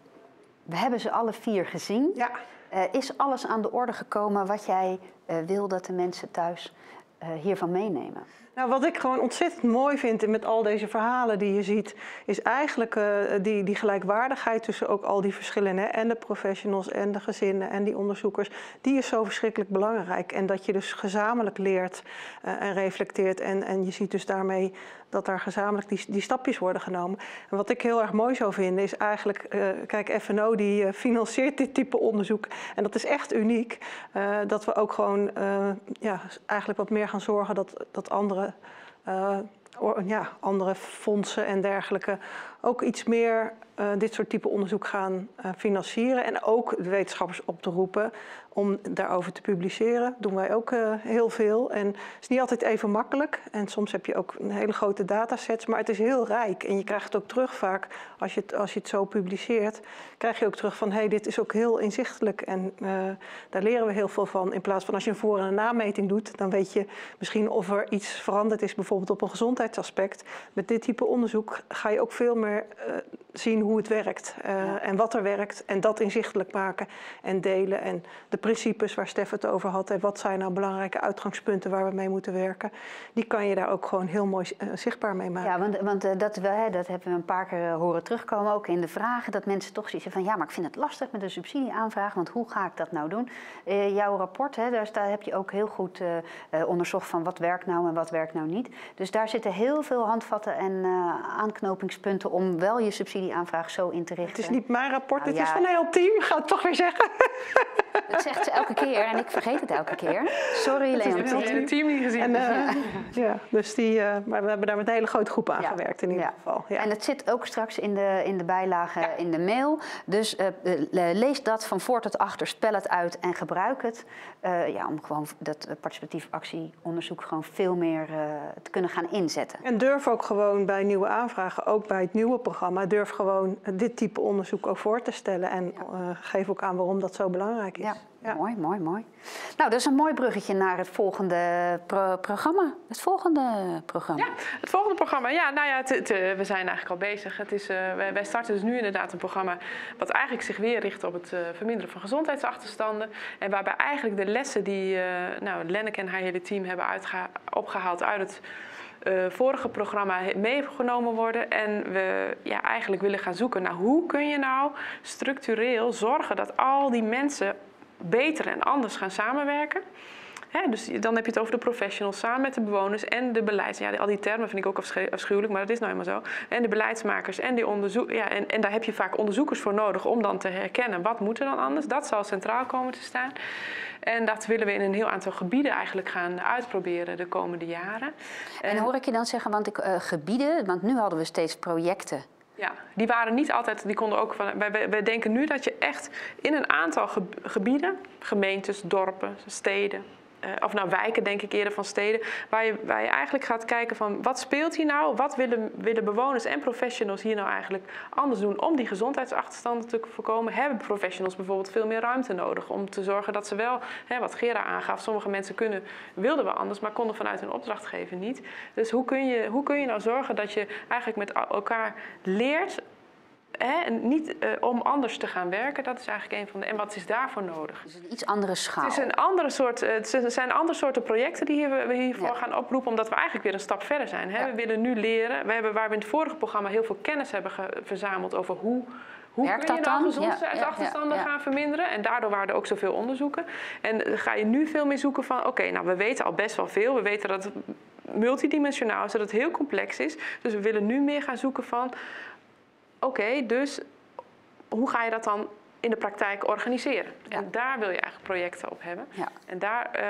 we hebben ze alle vier gezien. Ja. Uh, is alles aan de orde gekomen wat jij uh, wil dat de mensen thuis uh, hiervan meenemen? Nou, wat ik gewoon ontzettend mooi vind met al deze verhalen die je ziet, is eigenlijk uh, die, die gelijkwaardigheid tussen ook al die verschillen. Hè? En de professionals en de gezinnen en die onderzoekers. Die is zo verschrikkelijk belangrijk. En dat je dus gezamenlijk leert uh, en reflecteert. En, en je ziet dus daarmee dat daar gezamenlijk die, die stapjes worden genomen. En wat ik heel erg mooi zou vinden is eigenlijk, uh, kijk, F en O die uh, financiert dit type onderzoek. En dat is echt uniek. Uh, dat we ook gewoon uh, ja, eigenlijk wat meer gaan zorgen dat, dat andere Uh, or, ja, andere fondsen en dergelijke ook iets meer uh, dit soort type onderzoek gaan uh, financieren. En ook de wetenschappers op te roepen om daarover te publiceren. Dat doen wij ook uh, heel veel. En het is niet altijd even makkelijk. En soms heb je ook een hele grote datasets. Maar het is heel rijk. En je krijgt het ook terug vaak, als je het, als je het zo publiceert, krijg je ook terug van, hé, hey, dit is ook heel inzichtelijk. En uh, daar leren we heel veel van. In plaats van als je een voor- en een nameting doet, dan weet je misschien of er iets veranderd is, bijvoorbeeld op een gezondheidsaspect. Met dit type onderzoek ga je ook veel meer uh, zien hoe het werkt. Uh, ja. En wat er werkt. En dat inzichtelijk maken en delen. En de principes waar Stef het over had. En wat zijn nou belangrijke uitgangspunten waar we mee moeten werken. Die kan je daar ook gewoon heel mooi uh, zichtbaar mee maken. Ja, want, want uh, dat, we, dat hebben we een paar keer horen terugkomen. Ook in de vragen. Dat mensen toch zoiets van, ja, maar ik vind het lastig met een subsidieaanvraag. Want hoe ga ik dat nou doen? Uh, jouw rapport, hè, daar, daar heb je ook heel goed uh, uh, onderzocht van wat werkt nou en wat werkt nou niet. Dus daar zitten heel veel handvatten en uh, aanknopingspunten om wel je subsidieaanvraag zo in te richten. Het is niet mijn rapport, nou, het ja, is van een heel team, ga het toch weer zeggen. Dat zegt ze elke keer en ik vergeet het elke keer. Sorry, Leontien. Ik heb het hele team niet gezien. En, uh, ja. ja, dus die, uh, maar we hebben daar met een hele grote groep aan ja. gewerkt in ieder ja. geval. Ja. En het zit ook straks in de, in de bijlage ja. in de mail. Dus uh, lees dat van voor tot achter, spel het uit en gebruik het. Uh, ja, om gewoon dat participatief actieonderzoek gewoon veel meer uh, te kunnen gaan inzetten. En durf ook gewoon bij nieuwe aanvragen, ook bij het nieuwe programma, durf gewoon dit type onderzoek ook voor te stellen. En ja. uh, geef ook aan waarom dat zo belangrijk is. Ja. Ja. Mooi, mooi, mooi. Nou, dat is een mooi bruggetje naar het volgende pro programma. Het volgende programma. Ja, het volgende programma. Ja, nou ja, te, te, we zijn eigenlijk al bezig. Het is, uh, wij, wij starten dus nu inderdaad een programma wat eigenlijk zich weer richt op het uh, verminderen van gezondheidsachterstanden. En waarbij eigenlijk de lessen die uh, nou, Lenneke en haar hele team hebben opgehaald uit het Uh, vorige programma meegenomen worden. En we ja, eigenlijk willen gaan zoeken naar hoe kun je nou structureel zorgen dat al die mensen beter en anders gaan samenwerken. Hè, dus dan heb je het over de professionals samen met de bewoners en de beleids... Ja, al die termen vind ik ook afschuwelijk, maar dat is nou eenmaal zo. En de beleidsmakers en die onderzoek... Ja, en, en daar heb je vaak onderzoekers voor nodig om dan te herkennen wat moet er dan anders. Dat zal centraal komen te staan. En dat willen we in een heel aantal gebieden eigenlijk gaan uitproberen de komende jaren. En, en hoor ik je dan zeggen, want ik, uh, gebieden, want nu hadden we steeds projecten. Ja, die waren niet altijd, die konden ook van. Wij, wij denken nu dat je echt in een aantal gebieden, gemeentes, dorpen, steden, uh, of nou wijken denk ik eerder van steden, waar je, waar je eigenlijk gaat kijken van wat speelt hier nou, wat willen, willen bewoners en professionals hier nou eigenlijk anders doen om die gezondheidsachterstanden te voorkomen. Hebben professionals bijvoorbeeld veel meer ruimte nodig om te zorgen dat ze wel, hè, wat Gera aangaf, sommige mensen kunnen, wilden we anders, maar konden vanuit hun opdrachtgever niet. Dus hoe kun je, hoe kun je nou zorgen dat je eigenlijk met elkaar leert, hè, en niet uh, om anders te gaan werken, dat is eigenlijk een van de. En wat is daarvoor nodig? Dus een iets andere schaal. Het is een andere soort. Uh, het zijn andere soorten projecten die hier, we hiervoor ja. gaan oproepen, omdat we eigenlijk weer een stap verder zijn. Hè? Ja. We willen nu leren. We hebben, waar we in het vorige programma heel veel kennis hebben verzameld over hoe. Hoe Werkt kun je dat nou dan? gezondheidsachterstanden ja, ja, ja, ja. gaan verminderen? En daardoor waren er ook zoveel onderzoeken. En dan ga je nu veel meer zoeken van, oké, okay, nou we weten al best wel veel. We weten dat het multidimensionaal is, dat het heel complex is. Dus we willen nu meer gaan zoeken van, oké, okay, dus hoe ga je dat dan in de praktijk organiseren. Ja. En daar wil je eigenlijk projecten op hebben. Ja. En daar... Uh,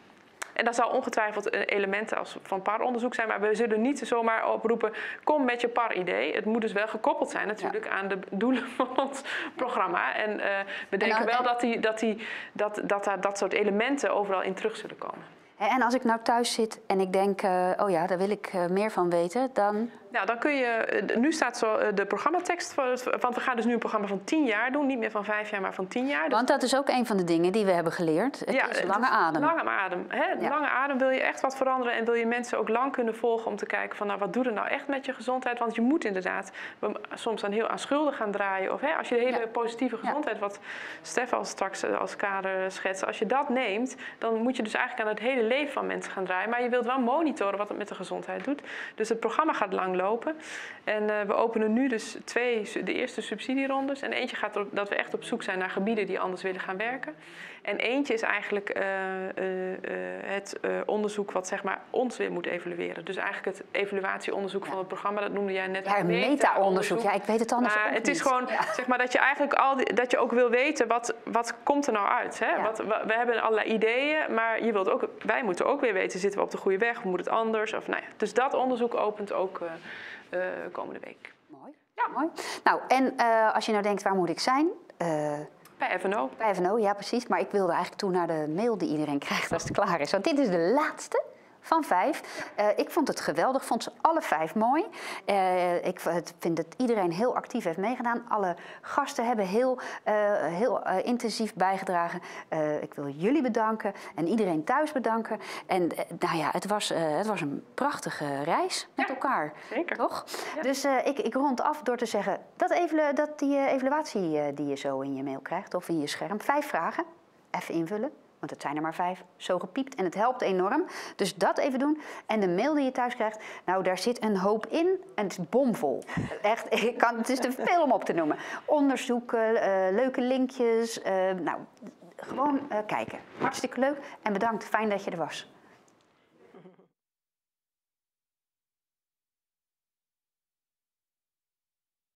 En dat zal ongetwijfeld elementen als van paronderzoek zijn, maar we zullen niet zomaar oproepen, kom met je par-idee. Het moet dus wel gekoppeld zijn natuurlijk ja. aan de doelen van ons programma. En uh, we denken en dan, wel dat, die, dat, die, dat, dat daar dat soort elementen overal in terug zullen komen. En als ik nou thuis zit en ik denk, uh, oh ja, daar wil ik uh, meer van weten, dan... Nou, dan kun je... Nu staat zo de programmatekst, voor het, want we gaan dus nu een programma van tien jaar doen. Niet meer van vijf jaar, maar van tien jaar. Dus want dat is ook een van de dingen die we hebben geleerd. Het ja, is lange adem. Lange adem. Hè? Ja. Lange adem wil je echt wat veranderen en wil je mensen ook lang kunnen volgen om te kijken van, nou, wat doet er nou echt met je gezondheid? Want je moet inderdaad soms dan heel aan schulden gaan draaien. Of hè, als je de hele ja. positieve gezondheid, ja. wat Stef al straks als kader schetst, als je dat neemt, dan moet je dus eigenlijk aan het hele leven van mensen gaan draaien. Maar je wilt wel monitoren wat het met de gezondheid doet. Dus het programma gaat lang lopen. En uh, we openen nu dus twee, de eerste subsidierondes. En eentje gaat erop dat we echt op zoek zijn naar gebieden die anders willen gaan werken. En eentje is eigenlijk uh, uh, uh, het uh, onderzoek wat zeg maar ons weer moet evalueren. Dus eigenlijk het evaluatieonderzoek ja. van het programma, dat noemde jij net. Ja, een meta-onderzoek. Ja, ik weet het anders maar ook het niet. is gewoon, ja. zeg maar, dat je eigenlijk al die, dat je ook wil weten wat, wat komt er nou uit. Hè? Ja. Wat, we, we hebben allerlei ideeën, maar je wilt ook, wij moeten ook weer weten, zitten we op de goede weg, of moet het anders? Of, nou ja. Dus dat onderzoek opent ook uh, uh, komende week. Mooi. Ja. Mooi. Nou, en uh, als je nou denkt, waar moet ik zijn? Uh, Bij F en O. Bij F en O, ja precies. Maar ik wilde eigenlijk toe naar de mail die iedereen krijgt als het klaar is. Want dit is de laatste van vijf. Uh, ik vond het geweldig, vond ze alle vijf mooi. Uh, ik vind dat iedereen heel actief heeft meegedaan. Alle gasten hebben heel, uh, heel uh, intensief bijgedragen. Uh, ik wil jullie bedanken en iedereen thuis bedanken. En uh, nou ja, het was, uh, het was een prachtige reis met ja, elkaar. Zeker. Toch? Ja. Dus uh, ik, ik rond af door te zeggen dat, even, dat die uh, evaluatie uh, die je zo in je mail krijgt of in je scherm, vijf vragen, even invullen. Want het zijn er maar vijf, zo gepiept. En het helpt enorm. Dus dat even doen. En de mail die je thuis krijgt, nou, daar zit een hoop in. En het is bomvol. Echt, ik kan, het is te veel om op te noemen. Onderzoeken, uh, leuke linkjes. Uh, nou, gewoon uh, kijken. Hartstikke leuk. En bedankt, fijn dat je er was.